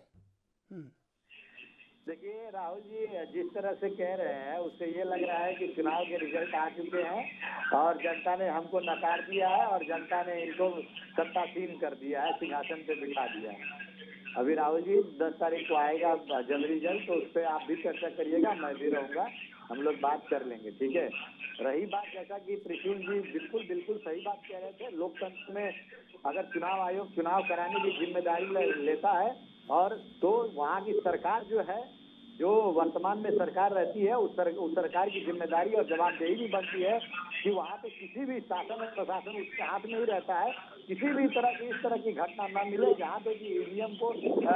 देखिए राहुल जी, जिस तरह से कह रहे हैं उससे ये लग रहा है कि चुनाव के रिजल्ट आ चुके हैं और जनता ने हमको नकार दिया है और जनता ने इनको सत्तासीन कर दिया है, सिंहासन पे बिठा दिया है। अभी राहुल जी दस तारीख को आएगा जल्द रिजल्ट, तो उस पर आप भी चर्चा करिएगा, मैं भी रहूँगा, हम लोग बात कर लेंगे, ठीक है। रही बात, जैसा कि त्रिशूल जी बिल्कुल बिल्कुल सही बात कह रहे थे, लोकतंत्र में अगर चुनाव आयोग चुनाव कराने की जिम्मेदारी लेता है और तो वहाँ की सरकार जो है, जो वर्तमान में सरकार रहती है, उस, सर, उस सरकार की जिम्मेदारी और जवाबदेही भी बनती है कि वहाँ पे किसी भी शासन और प्रशासन उसके हाथ में ही रहता है, किसी भी तरह की इस तरह की घटना न मिले जहाँ पे कि ईवीएम को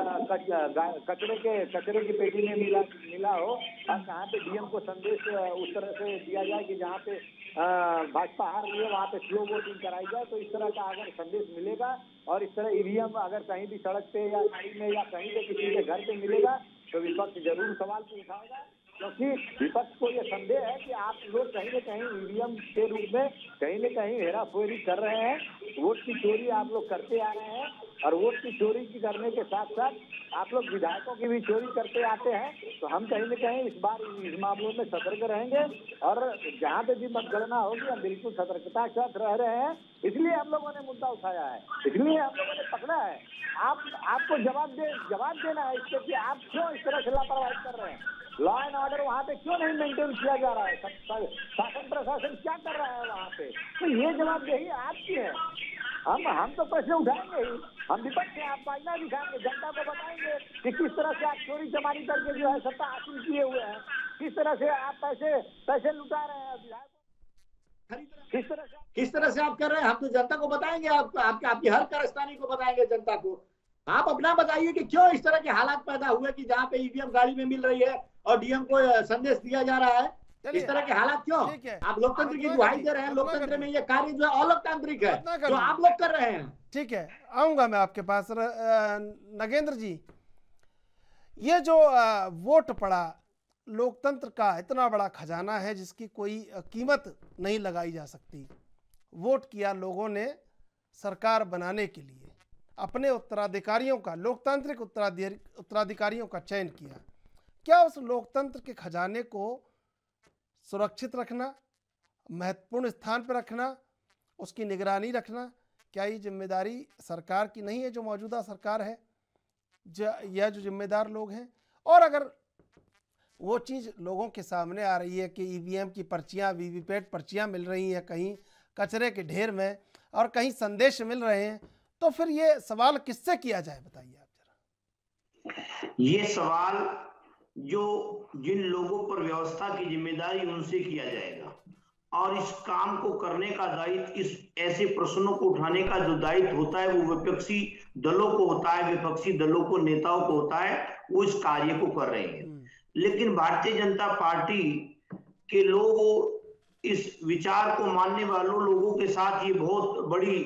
कचरे के कचरे की पेटी में मिला मिला हो और जहाँ पे डीएम को संदेश उस तरह से दिया जाए कि जहाँ पे भाजपा हार रही है वहाँ पे स्लो वोटिंग कराई जाए। तो इस तरह का अगर संदेश मिलेगा और इस तरह ईवीएम अगर कहीं भी सड़क पे या गाड़ी में या कहीं पे किसी के घर पे मिलेगा तो विपक्ष जरूर सवाल उठाएगा, क्योंकि विपक्ष को ये संदेह है कि आप लोग कहीं न कहीं ईवीएम के रूप में कहीं न कहीं हेराफेरी कर रहे हैं, वोट की चोरी आप लोग करते आ रहे हैं और वोट की चोरी की करने के साथ साथ आप लोग विधायकों की भी चोरी करते आते हैं। तो हम कहीं न कहीं इस बार इस मामलों में सतर्क रहेंगे और जहाँ पे भी मतगणना होगी हम बिल्कुल सतर्कता के साथ रह रहे हैं, इसलिए हम लोगों ने मुद्दा उठाया है, इसलिए हम लोगों ने पकड़ा है। आप आपको जवाब दे जवाब देना है इसके कि आप क्यों इस तरह से लापरवाही कर रहे हैं, लॉ एंड ऑर्डर वहाँ पे क्यों नहीं मेंटेन किया जा रहा है, शासन प्रशासन क्या कर रहा है वहाँ पे, तो ये जवाबदेही आपकी है। हम हम तो प्रश्न उठाएंगे ही, हम विपक्ष से आप मायना दिखाएंगे, जनता को बताएंगे कि किस तरह से आप चोरी चमारी करके जो है सत्ता हासिल किए हुए हैं, किस तरह से आप पैसे पैसे लुटा रहे हैं विधायकों, किस तरह से किस तरह से आप कर रहे हैं, हम तो जनता को बताएंगे, आप, आपके आपकी हर कारस्तानी को बताएंगे जनता को। आप अपना बताइए कि क्यों इस तरह के हालात पैदा हुए कि जहाँ पे ईवीएम गाड़ी में मिल रही है और डीएम को संदेश दिया जा रहा है, इस तरह के हालात क्यों? आप लोकतंत्र की दुहाई दे रहे हैं, लोकतंत्र में ये कार्य जो है अलोकतांत्रिक है जो आप लोग कर रहे हैं। ठीक है, आऊंगा मैं आपके पास। नगेंद्र जी, ये जो वोट पड़ा, लोकतंत्र का इतना बड़ा खजाना है जिसकी कोई कीमत नहीं लगाई जा सकती। वोट किया लोगों ने सरकार बनाने के लिए, अपने उत्तराधिकारियों का, लोकतांत्रिक उत्तराधिकारियों का चयन किया। क्या उस लोकतंत्र के खजाने को सुरक्षित रखना, महत्वपूर्ण स्थान पर रखना, उसकी निगरानी रखना, क्या ये जिम्मेदारी सरकार की नहीं है जो मौजूदा सरकार है, यह जो जिम्मेदार लोग हैं? और अगर वो चीज़ लोगों के सामने आ रही है कि ईवीएम की पर्चियाँ, वीवीपैट पर्चियाँ मिल रही हैं कहीं कचरे के ढेर में और कहीं संदेश मिल रहे हैं, तो फिर ये सवाल किससे किया जाए, बताइए आप जरा। ये सवाल जो जिन लोगों पर व्यवस्था की जिम्मेदारी उनसे किया जाएगा और इस काम को करने का दायित्व, इस ऐसे प्रश्नों को उठाने का जो दायित्व होता है वो विपक्षी दलों को होता है, विपक्षी दलों को, नेताओं को होता है, वो इस कार्य को कर रहे हैं। लेकिन भारतीय जनता पार्टी के लोग, इस विचार को मानने वालों लोगों के साथ ये बहुत बड़ी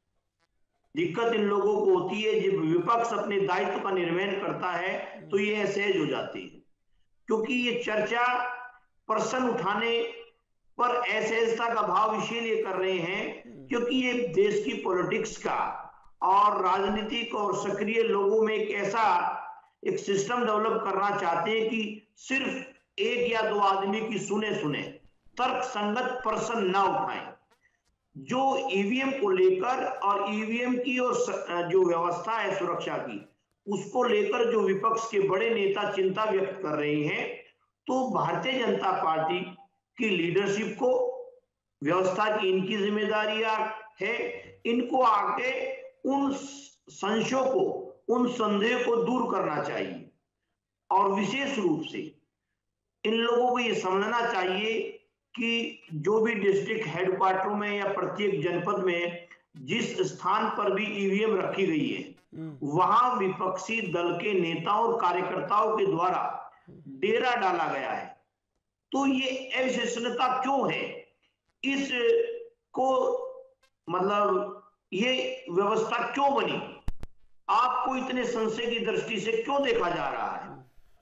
दिक्कत इन लोगों को होती है। जब विपक्ष अपने दायित्व का निर्वहन करता है तो ये असहज हो जाती है, क्योंकि ये चर्चा प्रश्न उठाने पर असहजता का भाव इसीलिए कर रहे हैं क्योंकि ये देश की पॉलिटिक्स का और राजनीतिक और सक्रिय लोगों में एक ऐसा एक सिस्टम डेवलप करना चाहते हैं कि सिर्फ एक या दो आदमी की सुने सुने तर्क संगत प्रश्न ना उठाएं। जो ईवीएम को लेकर और ईवीएम की और जो व्यवस्था है सुरक्षा की, उसको लेकर जो विपक्ष के बड़े नेता चिंता व्यक्त कर रहे हैं, तो भारतीय जनता पार्टी की लीडरशिप को व्यवस्था की इनकी जिम्मेदारियां है, इनको आके उन संशयों को, उन संदेह को दूर करना चाहिए और विशेष रूप से इन लोगों को ये समझना चाहिए कि जो भी डिस्ट्रिक्ट हेडक्वार्टरों में या प्रत्येक जनपद में जिस स्थान पर भी ईवीएम रखी गई है वहां विपक्षी दल के नेताओं और कार्यकर्ताओं के द्वारा डेरा डाला गया है। तो ये अविश्वसनीयता क्यों है, इस को मतलब ये व्यवस्था क्यों बनी, आपको इतने संशय की दृष्टि से क्यों देखा जा रहा है?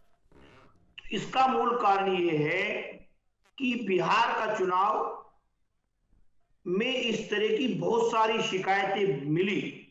इसका मूल कारण ये है कि बिहार का चुनाव में इस तरह की बहुत सारी शिकायतें मिली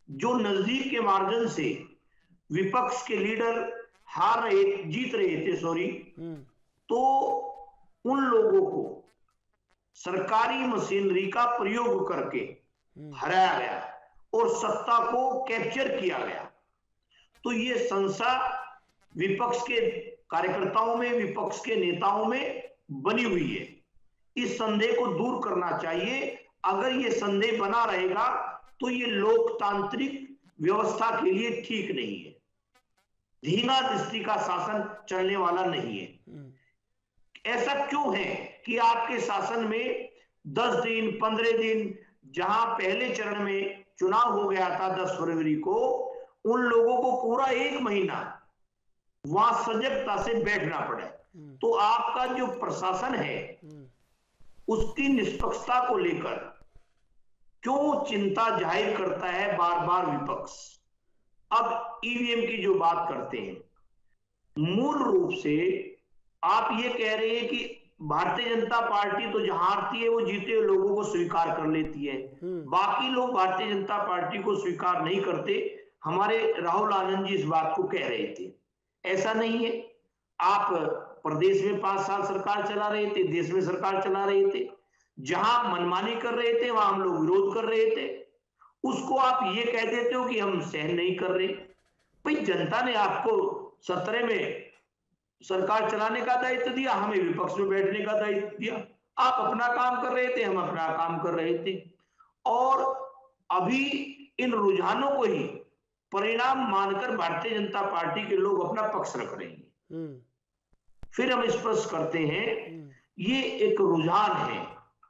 जो नजदीक के मार्जिन से विपक्ष के लीडर हार रहे जीत रहे थे सॉरी तो उन लोगों को सरकारी मशीनरी का प्रयोग करके हराया गया और सत्ता को कैप्चर किया गया। तो ये संशय विपक्ष के कार्यकर्ताओं में, विपक्ष के नेताओं में बनी हुई है। इस संदेह को दूर करना चाहिए। अगर ये संदेह बना रहेगा तो ये लोकतांत्रिक व्यवस्था के लिए ठीक नहीं है। धीमा दृष्टि का शासन चलने वाला नहीं है। ऐसा क्यों है कि आपके शासन में दस दिन पंद्रह दिन, जहां पहले चरण में चुनाव हो गया था दस फरवरी को, उन लोगों को पूरा एक महीना वहां सजगता से बैठना पड़े। तो आपका जो प्रशासन है उसकी निष्पक्षता को लेकर क्यों चिंता जाहिर करता है बार बार विपक्ष? अब ईवीएम की जो बात करते हैं, मूल रूप से आप ये कह रहे हैं कि भारतीय जनता पार्टी तो जहां हारती है वो जीते हुए लोगों को स्वीकार कर लेती है, बाकी लोग भारतीय जनता पार्टी को स्वीकार नहीं करते। हमारे राहुल आनंद जी इस बात को कह रहे थे। ऐसा नहीं है। आप प्रदेश में पांच साल सरकार चला रहे थे, देश में सरकार चला रहे थे, जहां मनमानी कर रहे थे वहां हम लोग विरोध कर रहे थे। उसको आप ये कह देते हो कि हम सहन नहीं कर रहे। भाई जनता ने आपको सत्रह में सरकार चलाने का दायित्व दिया, हमें विपक्ष में बैठने का दायित्व दिया। आप अपना काम कर रहे थे, हम अपना काम कर रहे थे। और अभी इन रुझानों को ही परिणाम मानकर भारतीय जनता पार्टी के लोग अपना पक्ष रख रहे हैं। फिर हम स्पष्ट करते हैं ये एक रुझान है।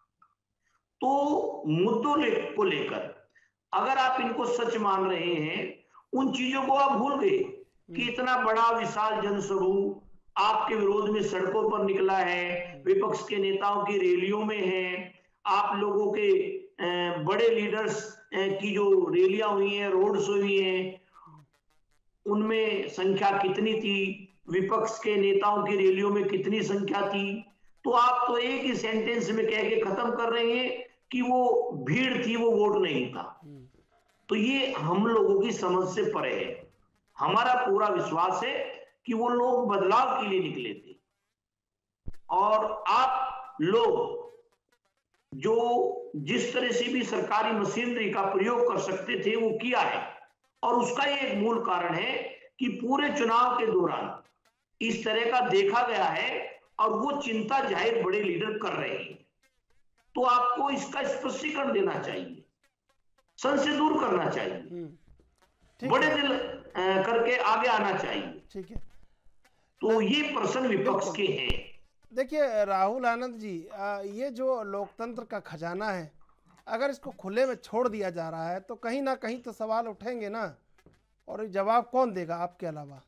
तो मुद्दों को लेकर अगर आप इनको सच मान रहे हैं, उन चीजों को आप भूल गए कि इतना बड़ा विशाल जनसमूह आपके विरोध में सड़कों पर निकला है, विपक्ष के नेताओं की रैलियों में है, आप लोगों के बड़े लीडर्स की जो रैलियां हुई हैं, रोड शो हुई हैं, उनमें संख्या कितनी थी, विपक्ष के नेताओं की रैलियों में कितनी संख्या थी। तो आप तो एक ही सेंटेंस में कह के खत्म कर रहे हैं कि वो भीड़ थी, वो वोट नहीं था। तो ये हम लोगों की समझ से परे है। हमारा पूरा विश्वास है कि वो लोग बदलाव के लिए निकले थे और आप लोग जो जिस तरह से भी सरकारी मशीनरी का प्रयोग कर सकते थे वो किया है। और उसका एक मूल कारण है कि पूरे चुनाव के दौरान इस तरह का देखा गया है और वो चिंता जाहिर बड़े लीडर कर रहे हैं। तो आपको इसका स्पष्टीकरण देना चाहिए, संशय दूर करना चाहिए, बड़े दिल करके आगे आना चाहिए। ठीक है। तो ये प्रश्न विपक्ष के हैं। देखिए राहुल आनंद जी, ये जो लोकतंत्र का खजाना है, अगर इसको खुले में छोड़ दिया जा रहा है तो कहीं ना कहीं तो सवाल उठेंगे ना, और जवाब कौन देगा आपके अलावा?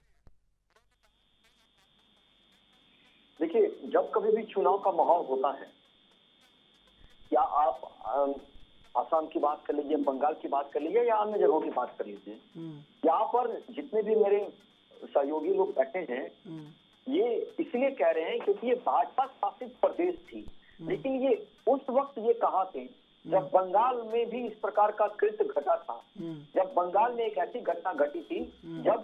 देखिए, जब कभी भी चुनाव का माहौल होता है, या आप आसाम की बात कर लीजिए, बंगाल की बात कर लीजिए या अन्य जगहों की बात कर लीजिए, यहाँ पर जितने भी मेरे सहयोगी लोग बैठे हैं ये इसलिए कह रहे हैं क्योंकि ये भाजपा शासित प्रदेश थी। लेकिन ये उस वक्त ये कहा थे जब बंगाल में भी इस प्रकार का कृत्य घटा था, जब बंगाल में एक ऐसी घटना घटी थी जब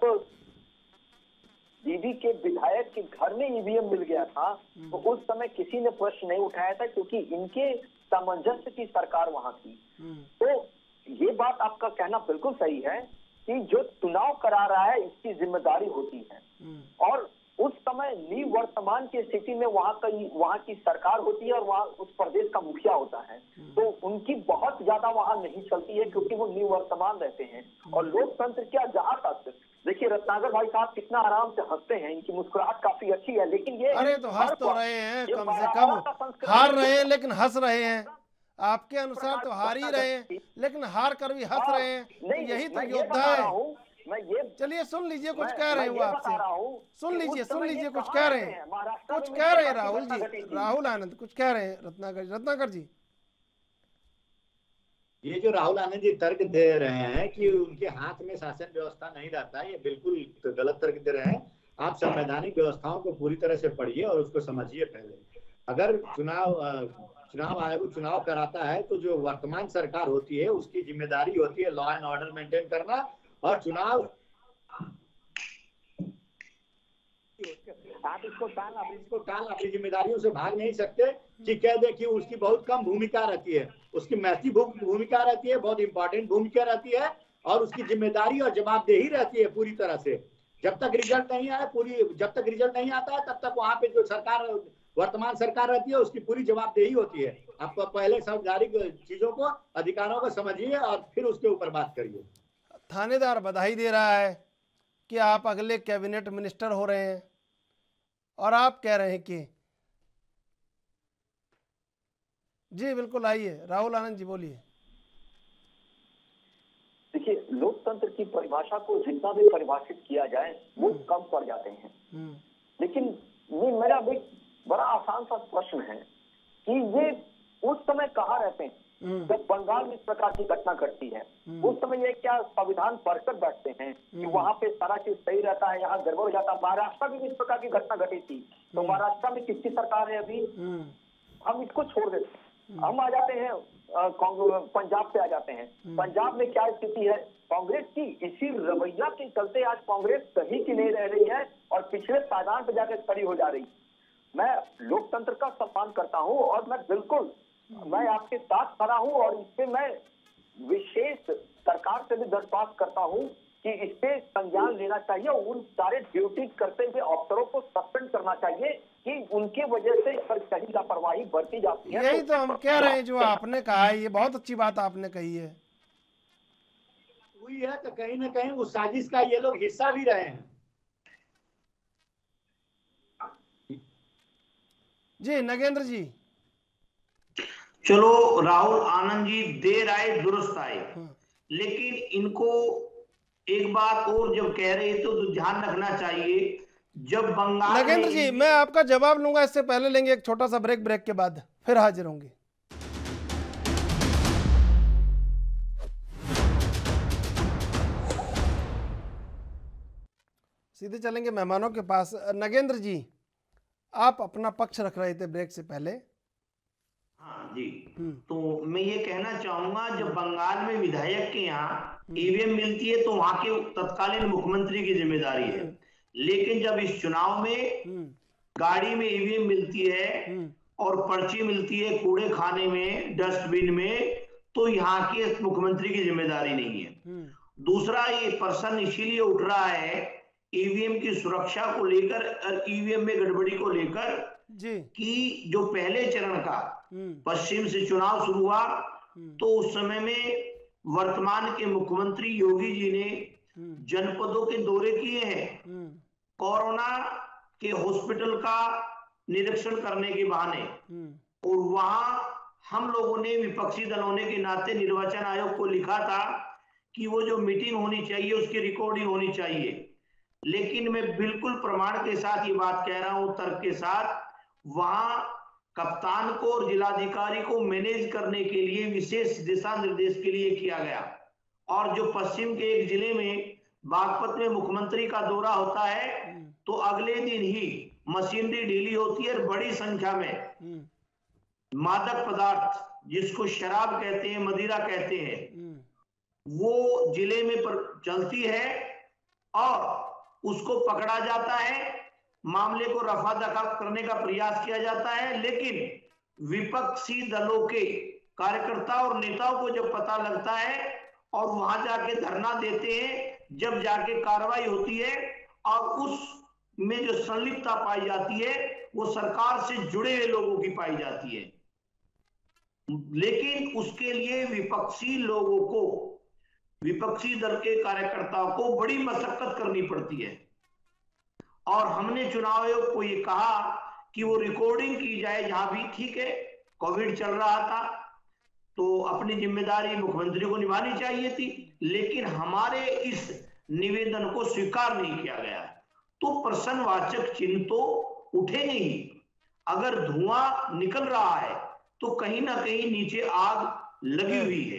दीदी के विधायक के घर में ईवीएम मिल गया था, तो उस समय किसी ने प्रश्न नहीं उठाया था क्योंकि इनके सामंजस्य की सरकार वहां थी। तो ये बात आपका कहना बिल्कुल सही है कि जो चुनाव करा रहा है इसकी जिम्मेदारी होती है, और उस समय निवर्तमान की स्थिति में वहां का वहां की सरकार होती है और वहां उस प्रदेश का मुखिया होता है, तो उनकी बहुत ज्यादा वहां नहीं चलती है क्योंकि वो निवर्तमान रहते हैं। और लोकतंत्र क्या, जहां तक देखिए रत्नाकर भाई साहब कितना आराम से हंसते हैं, इनकी मुस्कुराहट काफी अच्छी है, लेकिन ये अरे तो हंस तो रहे हैं, कम से कम हार रहे हैं लेकिन हंस रहे हैं। आपके अनुसार तो हार ही रहे हैं लेकिन हार कर भी हंस रहे हैं। यही तो योद्धा है। मैं ये चलिए सुन लीजिए, कुछ कह रहे हैं वो आपसे। सुन लीजिए सुन लीजिए कुछ कह रहे हैं, कुछ कह रहे हैं राहुल जी, राहुल आनंद कुछ कह रहे हैं। रत्नाकर रत्नाकर जी, ये जो राहुल आनंद जी तर्क दे रहे हैं कि उनके हाथ में शासन व्यवस्था नहीं रहता, ये बिल्कुल गलत तर्क दे रहे हैं। आप संवैधानिक व्यवस्थाओं को पूरी तरह से पढ़िए और उसको समझिए। पहले अगर चुनाव चुनाव आयोग चुनाव कराता है तो जो वर्तमान सरकार होती है उसकी जिम्मेदारी होती है लॉ एंड ऑर्डर मेंटेन करना, और चुनाव आप इसको टाल आप इसको टाल अपनी जिम्मेदारियों से भाग नहीं सकते कि कह दे कि उसकी बहुत कम भूमिका रहती है। उसकी महत्वपूर्ण भूमिका रहती है, बहुत इंपॉर्टेंट भूमिका रहती है, और उसकी जिम्मेदारी और जवाबदेही रहती है पूरी तरह से। जब तक रिजल्ट नहीं आए पूरी जब तक रिजल्ट नहीं आता है तब तक वहां पे जो सरकार वर्तमान सरकार रहती है उसकी पूरी जवाबदेही होती है। आप पहले संवैधानिक चीजों को, अधिकारों को समझिए और फिर उसके ऊपर बात करिए। थानेदार बधाई दे रहा है कि आप अगले कैबिनेट मिनिस्टर हो रहे हैं, और आप कह रहे हैं कि जी बिल्कुल, आइए राहुल आनंद जी बोलिए। देखिए, लोकतंत्र की परिभाषा को जितना भी परिभाषित किया जाए वो कम पड़ जाते हैं, लेकिन ये मेरा एक बड़ा आसान सा प्रश्न है कि ये उस समय कहाँ रहते हैं जब बंगाल में इस प्रकार की घटना घटती है? उस समय ये क्या संविधान पढ़कर बैठते हैं कि वहां पे सारा चीज सही रहता है, यहाँ गड़बड़ हो जाता है? महाराष्ट्र में भी इस प्रकार की घटना घटी थी, तो महाराष्ट्र में किसकी सरकार है अभी? हम इसको छोड़ देते हैं, हम आ जाते हैं पंजाब पे आ जाते हैं। पंजाब में क्या स्थिति है कांग्रेस की? इसी रवैया के चलते आज कांग्रेस सही की नहीं रह रही है और पिछले पायदान पे जाकर खड़ी हो जा रही। मैं लोकतंत्र का सम्मान करता हूँ और मैं बिल्कुल मैं आपके साथ खड़ा हूँ, और इससे मैं विशेष सरकार से भी दरख्वास्त करता हूँ कि इस पे संज्ञान लेना चाहिए, उन सारे ड्यूटी करते हुए अफसरों को सस्पेंड करना चाहिए कि उनके वजह से इस पर कहीं लापरवाही बरती जाती है। यही तो हम कह रहे हैं, जो आपने कहा है ये बहुत अच्छी बात आपने कही है। हुई है तो कहीं ना कहीं उस साजिश का ये लोग हिस्सा भी रहे हैं। जी नगेंद्र जी। चलो राहुल आनंद जी, देर आए दुरुस्त आए, लेकिन इनको एक बात और जब कह रहे थे तो ध्यान रखना चाहिए, जब बंगाल नगेंद्र जी मैं आपका जवाब लूंगा, इससे पहले लेंगे एक छोटा सा ब्रेक, ब्रेक के बाद फिर हाजिर होंगे। सीधे चलेंगे मेहमानों के पास। नगेंद्र जी आप अपना पक्ष रख रहे थे ब्रेक से पहले। हाँ जी, तो मैं ये कहना चाहूंगा, जब बंगाल में विधायक के यहाँ ईवीएम मिलती है तो वहां के तत्कालीन मुख्यमंत्री की जिम्मेदारी है, लेकिन जब इस चुनाव में गाड़ी में ईवीएम मिलती है और पर्ची मिलती है कूड़े खाने में, डस्टबिन में, तो यहाँ के मुख्यमंत्री की जिम्मेदारी नहीं है। दूसरा, ये प्रश्न इसीलिए उठ रहा है ईवीएम की सुरक्षा को लेकर और ईवीएम में गड़बड़ी को लेकर कि जो पहले चरण का पश्चिम से चुनाव शुरू हुआ तो उस समय में वर्तमान के मुख्यमंत्री योगी जी ने जनपदों के दौरे किए हैं, कोरोना के हॉस्पिटल का निरीक्षण करने के बहाने, और वहां हम लोगों ने विपक्षी दल होने के नाते निर्वाचन आयोग को लिखा था कि वो जो मीटिंग होनी चाहिए उसकी रिकॉर्डिंग होनी चाहिए। लेकिन मैं बिल्कुल प्रमाण के साथ ये बात कह रहा हूं, तर्क के साथ, वहां कप्तान को और जिलाधिकारी को मैनेज करने के लिए विशेष दिशा निर्देश के लिए किया गया, और जो पश्चिम के एक जिले में बागपत में मुख्यमंत्री का दौरा होता है तो अगले दिन ही मशीनरी ढीली होती है, बड़ी संख्या में मादक पदार्थ जिसको शराब कहते हैं, मदिरा कहते हैं, वो जिले में चलती है और उसको पकड़ा जाता है, मामले को रफा दफा करने का प्रयास किया जाता है। लेकिन विपक्षी दलों के कार्यकर्ता और नेताओं को जब पता लगता है और वहां जाके धरना देते हैं, जब जाके कार्रवाई होती है और उस में जो संलिप्तता पाई जाती है वो सरकार से जुड़े हुए लोगों की पाई जाती है। लेकिन उसके लिए विपक्षी लोगों को, विपक्षी दल के कार्यकर्ताओं को बड़ी मशक्कत करनी पड़ती है, और हमने चुनाव आयोग को ये कहा कि वो रिकॉर्डिंग की जाए जहां भी। ठीक है, कोविड चल रहा था तो अपनी जिम्मेदारी मुख्यमंत्री को निभानी चाहिए थी, लेकिन हमारे इस निवेदन को स्वीकार नहीं किया गया, तो प्रश्नवाचक चिन्ह तो उठेंगे ही। अगर धुआं निकल रहा है तो कहीं ना कहीं नीचे आग लगी हुई है,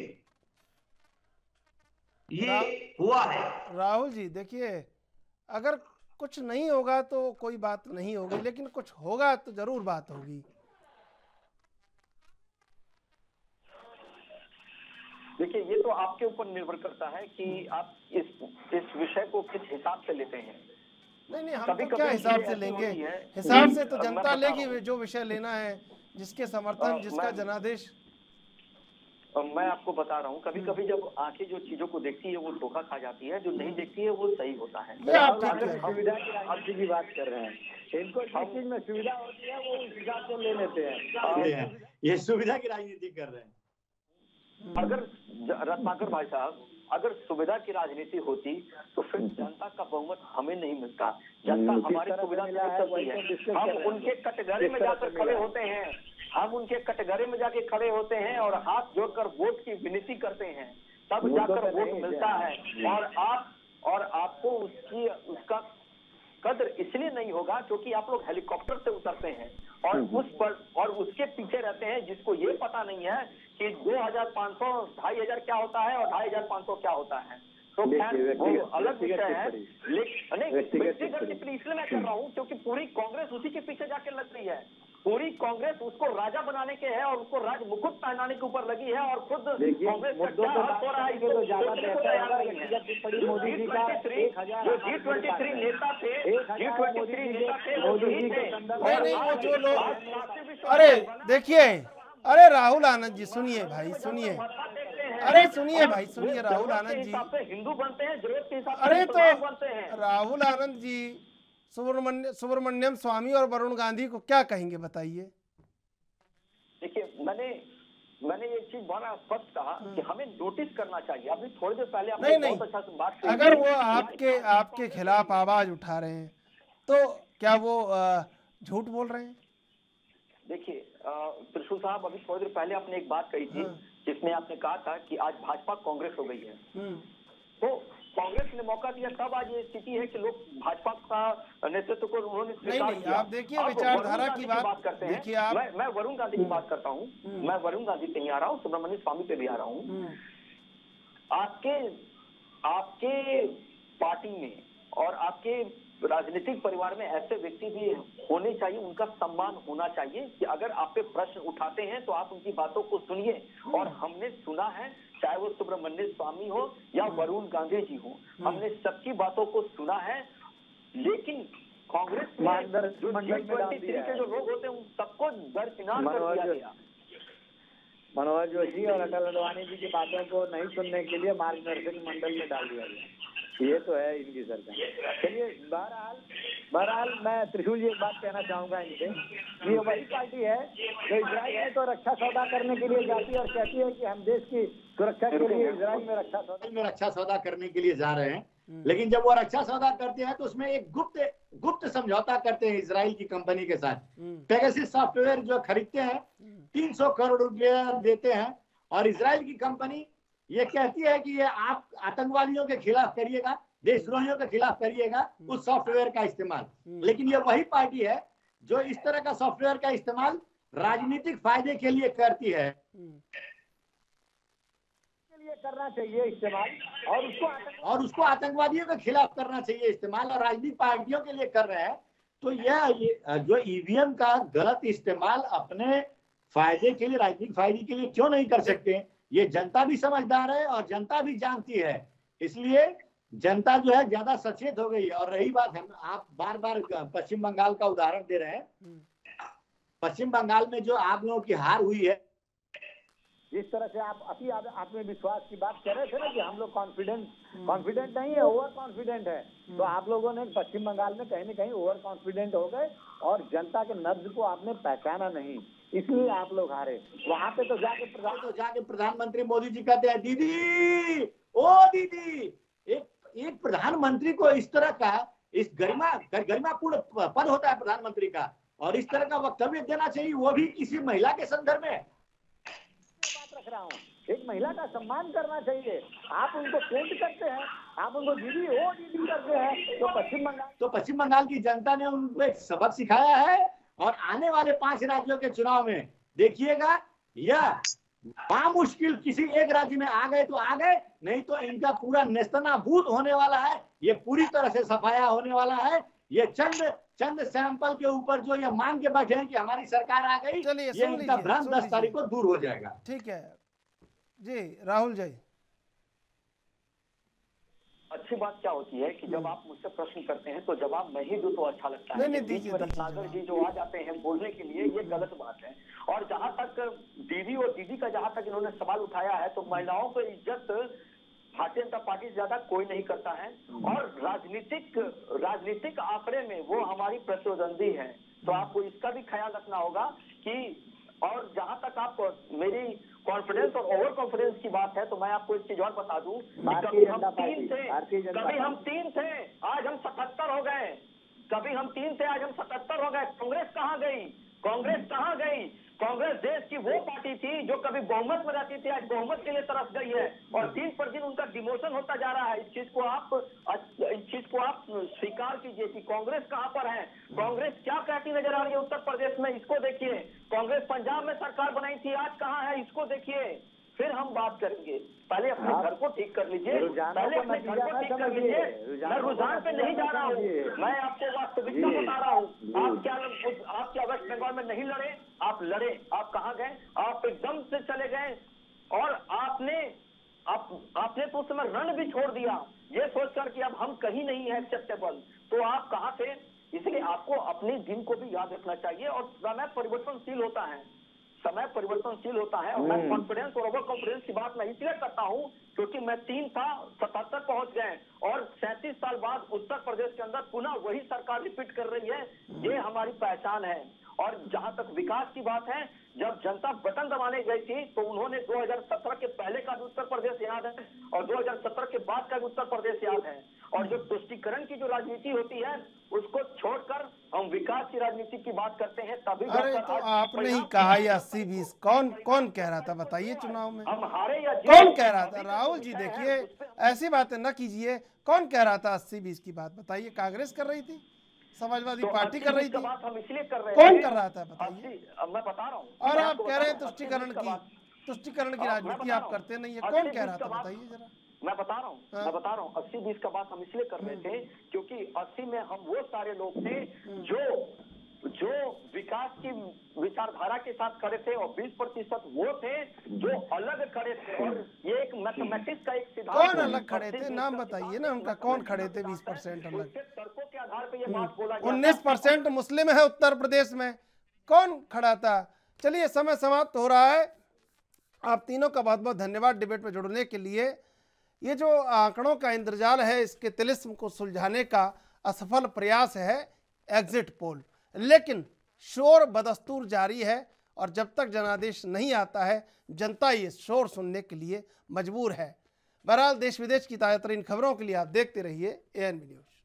ये हुआ है। राहुल जी देखिए, अगर कुछ नहीं होगा तो कोई बात नहीं होगी, लेकिन कुछ होगा तो जरूर बात होगी। देखिए, ये तो आपके ऊपर निर्भर करता है कि आप इस इस विषय को किस हिसाब से लेते हैं। नहीं नहीं, हम कभी तो क्या कभी हिसाब चीजें से ऐसी लेंगे, होती हैं। हिसाब से तो मैं जनता बता रहा लेगी हूं। जो विषय लेना है, जिसके समर्थन, अ, जिसका मैं- जनादेश। और मैं आपको बता रहा हूँ, कभी कभी जब आंखें जो चीजों को देखती है वो धोखा खा जाती है, जो नहीं देखती है वो सही होता है। ये आप ठीक अगर कह रहे हैं। सुविधा की राजनीति की बात कर रहे हैं, इनको जिस चीज में सुविधा होती है वो उस हिसाब से ले लेते हैं। ये सुविधा की राजनीति कर रहे हैं। अगर ज- रत्नाकर भाई साहब, अगर सुविधा की राजनीति होती तो फिर जनता का बहुमत हमें नहीं मिलता। जनता किस हमारी तरह से सुविधा से मिला है, करती वही है। तो डिस्कस हम कर रहे हैं। उनके कटघरे में किस तरह जाकर से खड़े मिला है? होते हैं, हम उनके कटघरे में जाके खड़े होते हैं और हाथ जोड़कर वोट की विनती करते हैं, तब वो तो जाकर नहीं वोट मिलता है। और आप और आपको उसकी उसका कदर इसलिए नहीं होगा क्योंकि आप लोग हेलीकॉप्टर से उतरते हैं और उस पर और उसके पीछे रहते हैं, जिसको ये पता नहीं है कि दो हजार पाँच सौ ढाई हजार क्या होता है और ढाई हजार पाँच सौ क्या होता है। तो खैर वो अलग विषय है। लेकिन नहीं, व्यक्तिगत टिप्पणी इसलिए मैं कर रहा हूँ क्योंकि पूरी कांग्रेस उसी के पीछे जाके लग रही है। पूरी कांग्रेस उसको राजा बनाने के है और उसको राज मुकुट पहनाने के ऊपर लगी है और खुद कांग्रेस का क्या हाथ हो रहा है इसको ज्यादा सोचने को तैयार नहीं है। व्यक्तिगत टिप्पणी मोदी जी का एक हजार जो जी ट्वेंटी थ्री नेता थे, जी ट्वेंटी थ्री नेता थे वो मोदी यही जी थे। के संदर्भ नहीं नहीं, वो जो लोग, लोग अरे देखिए, अरे राहुल आनंद जी सुनिए भाई, सुनिए, अरे सुनिए भाई, सुनिए राहुल आनंद जी, हिंदू बनते हैं, जरूरत के हिसाब अरे से तो बनते हैं। राहुल आनंद जी सुब्रमण्य सुब्रमण्यम स्वामी और वरुण गांधी को क्या कहेंगे बताइए। देखिए, मैंने मैंने ये चीज बड़ा स्पष्ट कहा कि हमें नोटिस करना चाहिए। अभी थोड़ी देर पहले आपने नहीं नहीं, बहुत अच्छा से बात कही। अगर वो आपके आपके खिलाफ आवाज उठा रहे हैं तो क्या वो अ, झूठ बोल रहे हैं? देखिए अ, त्रिशूल साहब, अभी थोड़ी देर पहले आपने एक बात कही थी जिसमें आपने कहा था कि आज भाजपा कांग्रेस हो गई है। तो कांग्रेस ने मौका दिया, तब आज ये स्थिति है कि लोग भाजपा का नेतृत्व को उन्होंने नहीं स्वीकार नहीं, किया। आप देखिए अब विचारधारा वरुण की गांधी बात करते हैं। देखिए आप। मैं मैं वरुण गांधी की बात करता हूँ, मैं वरुण गांधी पे ही आ रहा हूँ, सुब्रमण्यम स्वामी पे भी आ रहा हूँ। आपके आपके पार्टी में और आपके राजनीतिक परिवार में ऐसे व्यक्ति भी होने चाहिए, उनका सम्मान होना चाहिए कि अगर आप पे प्रश्न उठाते हैं तो आप उनकी बातों को सुनिए। और हमने सुना है, चाहे वो सुब्रमण्यम स्वामी हो या वरुण गांधी जी हो, हमने सबकी बातों को सुना है। लेकिन कांग्रेस में जो जी ट्वेंटी थ्री के जो लोग होते हैं उन सबको दरकिनार कर दिया गया। मनोहर जोशी और अटल अडवाणी जी की बातों को नहीं सुनने के लिए मार्गदर्शक मंडल में डाल दिया गया। ये तो है इनकी सरकार। चलिए, बहरहाल बहरहाल मैं त्रिशूल जी एक बात कहना चाहूंगा इनसे, ये वही पार्टी है जो इजराइल में तो रक्षा सौदा करने के लिए जाती है और कहती है कि हम देश की सुरक्षा के लिए इजराइल में रक्षा सौदा में रक्षा सौदा करने के लिए जा रहे हैं। लेकिन जब वो रक्षा सौदा करते हैं तो उसमें एक गुप्त गुप्त समझौता करते हैं इजराइल की कंपनी के साथ। पेगासस सॉफ्टवेयर जो खरीदते हैं तीन सौ करोड़ रुपया देते हैं और इजराइल की कंपनी ये कहती है कि ये आप आतंकवादियों के खिलाफ करिएगा, देशद्रोहियों के खिलाफ करिएगा उस सॉफ्टवेयर का इस्तेमाल। लेकिन ये वही पार्टी है जो इस तरह का सॉफ्टवेयर का इस्तेमाल राजनीतिक फायदे के लिए करती है, के लिए करना चाहिए इस्तेमाल, और उसको और उसको आतंकवादियों के खिलाफ करना चाहिए इस्तेमाल, और राजनीतिक पार्टियों के लिए कर रहे हैं। तो यह ये जो ईवीएम का गलत इस्तेमाल अपने फायदे के लिए, राजनीतिक फायदे के लिए क्यों नहीं कर सकते, ये जनता भी समझदार है और जनता भी जानती है। इसलिए जनता जो है ज्यादा सचेत हो गई है। और रही बात, हम आप बार बार पश्चिम बंगाल का उदाहरण दे रहे हैं। पश्चिम बंगाल में जो आप लोगों की हार हुई है, जिस तरह से आप अति आत्मविश्वास की बात कर रहे थे ना कि हम लोग कॉन्फिडेंट कॉन्फिडेंट नहीं है, ओवर कॉन्फिडेंट है, तो आप लोगों ने पश्चिम बंगाल में कहीं न कहीं ओवर कॉन्फिडेंट हो गए और जनता के नब्ज को आपने पहचाना नहीं, इसलिए आप लोग हारे। वहां पे तो जाके प्रधान तो जाके प्रधानमंत्री मोदी जी कहते हैं, दीदी ओ दीदी, एक एक प्रधानमंत्री को इस तरह का, इस गरिमा गरिमापूर्ण पद होता है प्रधानमंत्री का, और इस तरह का वक्तव्य देना चाहिए, वो भी किसी महिला के संदर्भ में। बात रख रहा हूँ, एक महिला का सम्मान करना चाहिए। आप उनको कोट करते हैं, आप उनको दीदी ओ दीदी करते हैं, तो पश्चिम बंगाल तो पश्चिम बंगाल की जनता ने उनको एक सबक सिखाया है। और आने वाले पांच राज्यों के चुनाव में देखिएगा, यह बामुश्किल किसी एक राज्य में आ गए तो आ गए, नहीं तो इनका पूरा नेस्तनाबूद होने वाला है, ये पूरी तरह से सफाया होने वाला है। ये चंद चंद सैंपल के ऊपर जो ये मांग के बैठे हैं कि हमारी सरकार आ गई, ये इनका भ्रम दस तारीख को दूर हो जाएगा। ठीक है, जी राहुल जी। अच्छी बात क्या होती है कि जब आप मुझसे प्रश्न करते हैं तो जवाब मैं ही दूं तो अच्छा लगता है। नहीं, नहीं, बीच में दीजिए, रत्नाकर जी जो आ जाते हैं बोलने के लिए, ये गलत बात है। और जहां तक दीदी और दीदी का जहां तक इन्होंने सवाल उठाया है, तो महिलाओं को इज्जत भारतीय जनता पार्टी से ज्यादा कोई नहीं करता है। और राजनीतिक राजनीतिक आंकड़े में वो हमारी प्रतिद्वंदी है, तो आपको इसका भी ख्याल रखना होगा कि। और जहां तक आप मेरी कॉन्फिडेंस और ओवर कॉन्फिडेंस की बात है, तो मैं आपको एक चीज और बता दूं कि कभी हम तीन थे कभी हम तीन थे आज हम सतहत्तर हो गए। कभी हम तीन थे आज हम सतहत्तर हो गए। कांग्रेस कहाँ गई? कांग्रेस कहाँ गई? कांग्रेस देश की वो पार्टी थी जो कभी बहुमत में रहती थी, आज बहुमत के लिए तरफ गई है और दिन पर दिन उनका डिमोशन होता जा रहा है। इस चीज को आप इस चीज को आप स्वीकार कीजिए कि कांग्रेस कहाँ पर है, कांग्रेस क्या कहती नजर आ रही है उत्तर प्रदेश में, इसको देखिए। कांग्रेस पंजाब में सरकार बनाई थी, आज कहाँ है, इसको देखिए। फिर हम बात करेंगे। पहले अपने घर को ठीक कर लीजिए, पहले अपने घर को ठीक कर लीजिए। मैं रुझान पे नहीं जा रहा हूँ, मैं आपको वास्तविकता बता रहा हूँ। आप क्या आप क्या वेस्ट बंगाल में नहीं लड़े? आप लड़े। आप कहाँ गए? आप एकदम से चले गए और आपने आप आपने तो उस समय रण भी छोड़ दिया, ये सोचकर कि अब हम कहीं नहीं है एक्सेप्टेबल। तो आप कहाँ थे? इसलिए आपको अपने दिन को भी याद रखना चाहिए। और समय परिवर्तनशील होता है, समय परिवर्तनशील होता है। और मैं कॉन्फिडेंस और ओवर कॉन्फिडेंस की बात मैं इसलिए करता हूं क्योंकि मैं तीन था, सतहत्तर पहुंच गए और सैंतीस साल बाद उत्तर प्रदेश के अंदर पुनः वही सरकार रिपीट कर रही है। ये हमारी पहचान है। और जहां तक विकास की बात है, जब जनता बटन दबाने गई थी तो उन्होंने दो हज़ार सत्रह के पहले का भी उत्तर प्रदेश याद है और दो हज़ार सत्रह के बाद का भी उत्तर प्रदेश याद है। और जो तुष्टीकरण की जो राजनीति होती है उसको छोड़कर हम विकास की राजनीति की बात करते हैं। तभी अरे तो आपने ही कहा ये अस्सी बीस, कौन कौन कह रहा था बताइए चुनाव में? हम हारे या कौन कह रहा था? राहुल जी देखिए ऐसी बातें न कीजिए। कौन कह रहा था अस्सी बीस की बात बताइए? कांग्रेस कर रही थी, समाजवादी तो पार्टी कर रही थी, बात हम इसलिए कर रहे कौन कर रहा था बताइए? अब मैं बता रहा हूँ। और आप कह रहे हैं तुष्टीकरण की तुष्टीकरण की राजनीति आप करते नहीं है। कौन कह रहा था बताइए जरा? मैं बता रहा हूँ मैं बता रहा हूँ अस्सी बीस का बात हम इसलिए कर रहे थे क्योंकि अस्सी में हम वो सारे लोग थे जो जो विकास की विचारधारा के साथ खड़े थे और बीस प्रतिशत वो थे जो अलग खड़े थे। और ये एक मैथमेटिक्स का एक सिद्धांत। कौन अलग खड़े थे? नाम बताइए ना उनका, कौन खड़े थे बीस परसेंट अलग? तर्कों के आधार पर ये बात बोला गया। उन्नीस परसेंट मुस्लिम है उत्तर प्रदेश में, कौन खड़ा था? चलिए समय समाप्त हो रहा है। आप तीनों का बहुत बहुत धन्यवाद डिबेट में जुड़ने के लिए। ये जो आंकड़ों का इंद्रजाल है, इसके तिलिस्म को सुलझाने का असफल प्रयास है एग्जिट पोल, लेकिन शोर बदस्तूर जारी है और जब तक जनादेश नहीं आता है जनता ये शोर सुनने के लिए मजबूर है। बहरहाल देश विदेश की ताज़ा तरीन खबरों के लिए आप देखते रहिए ए एन बी न्यूज़।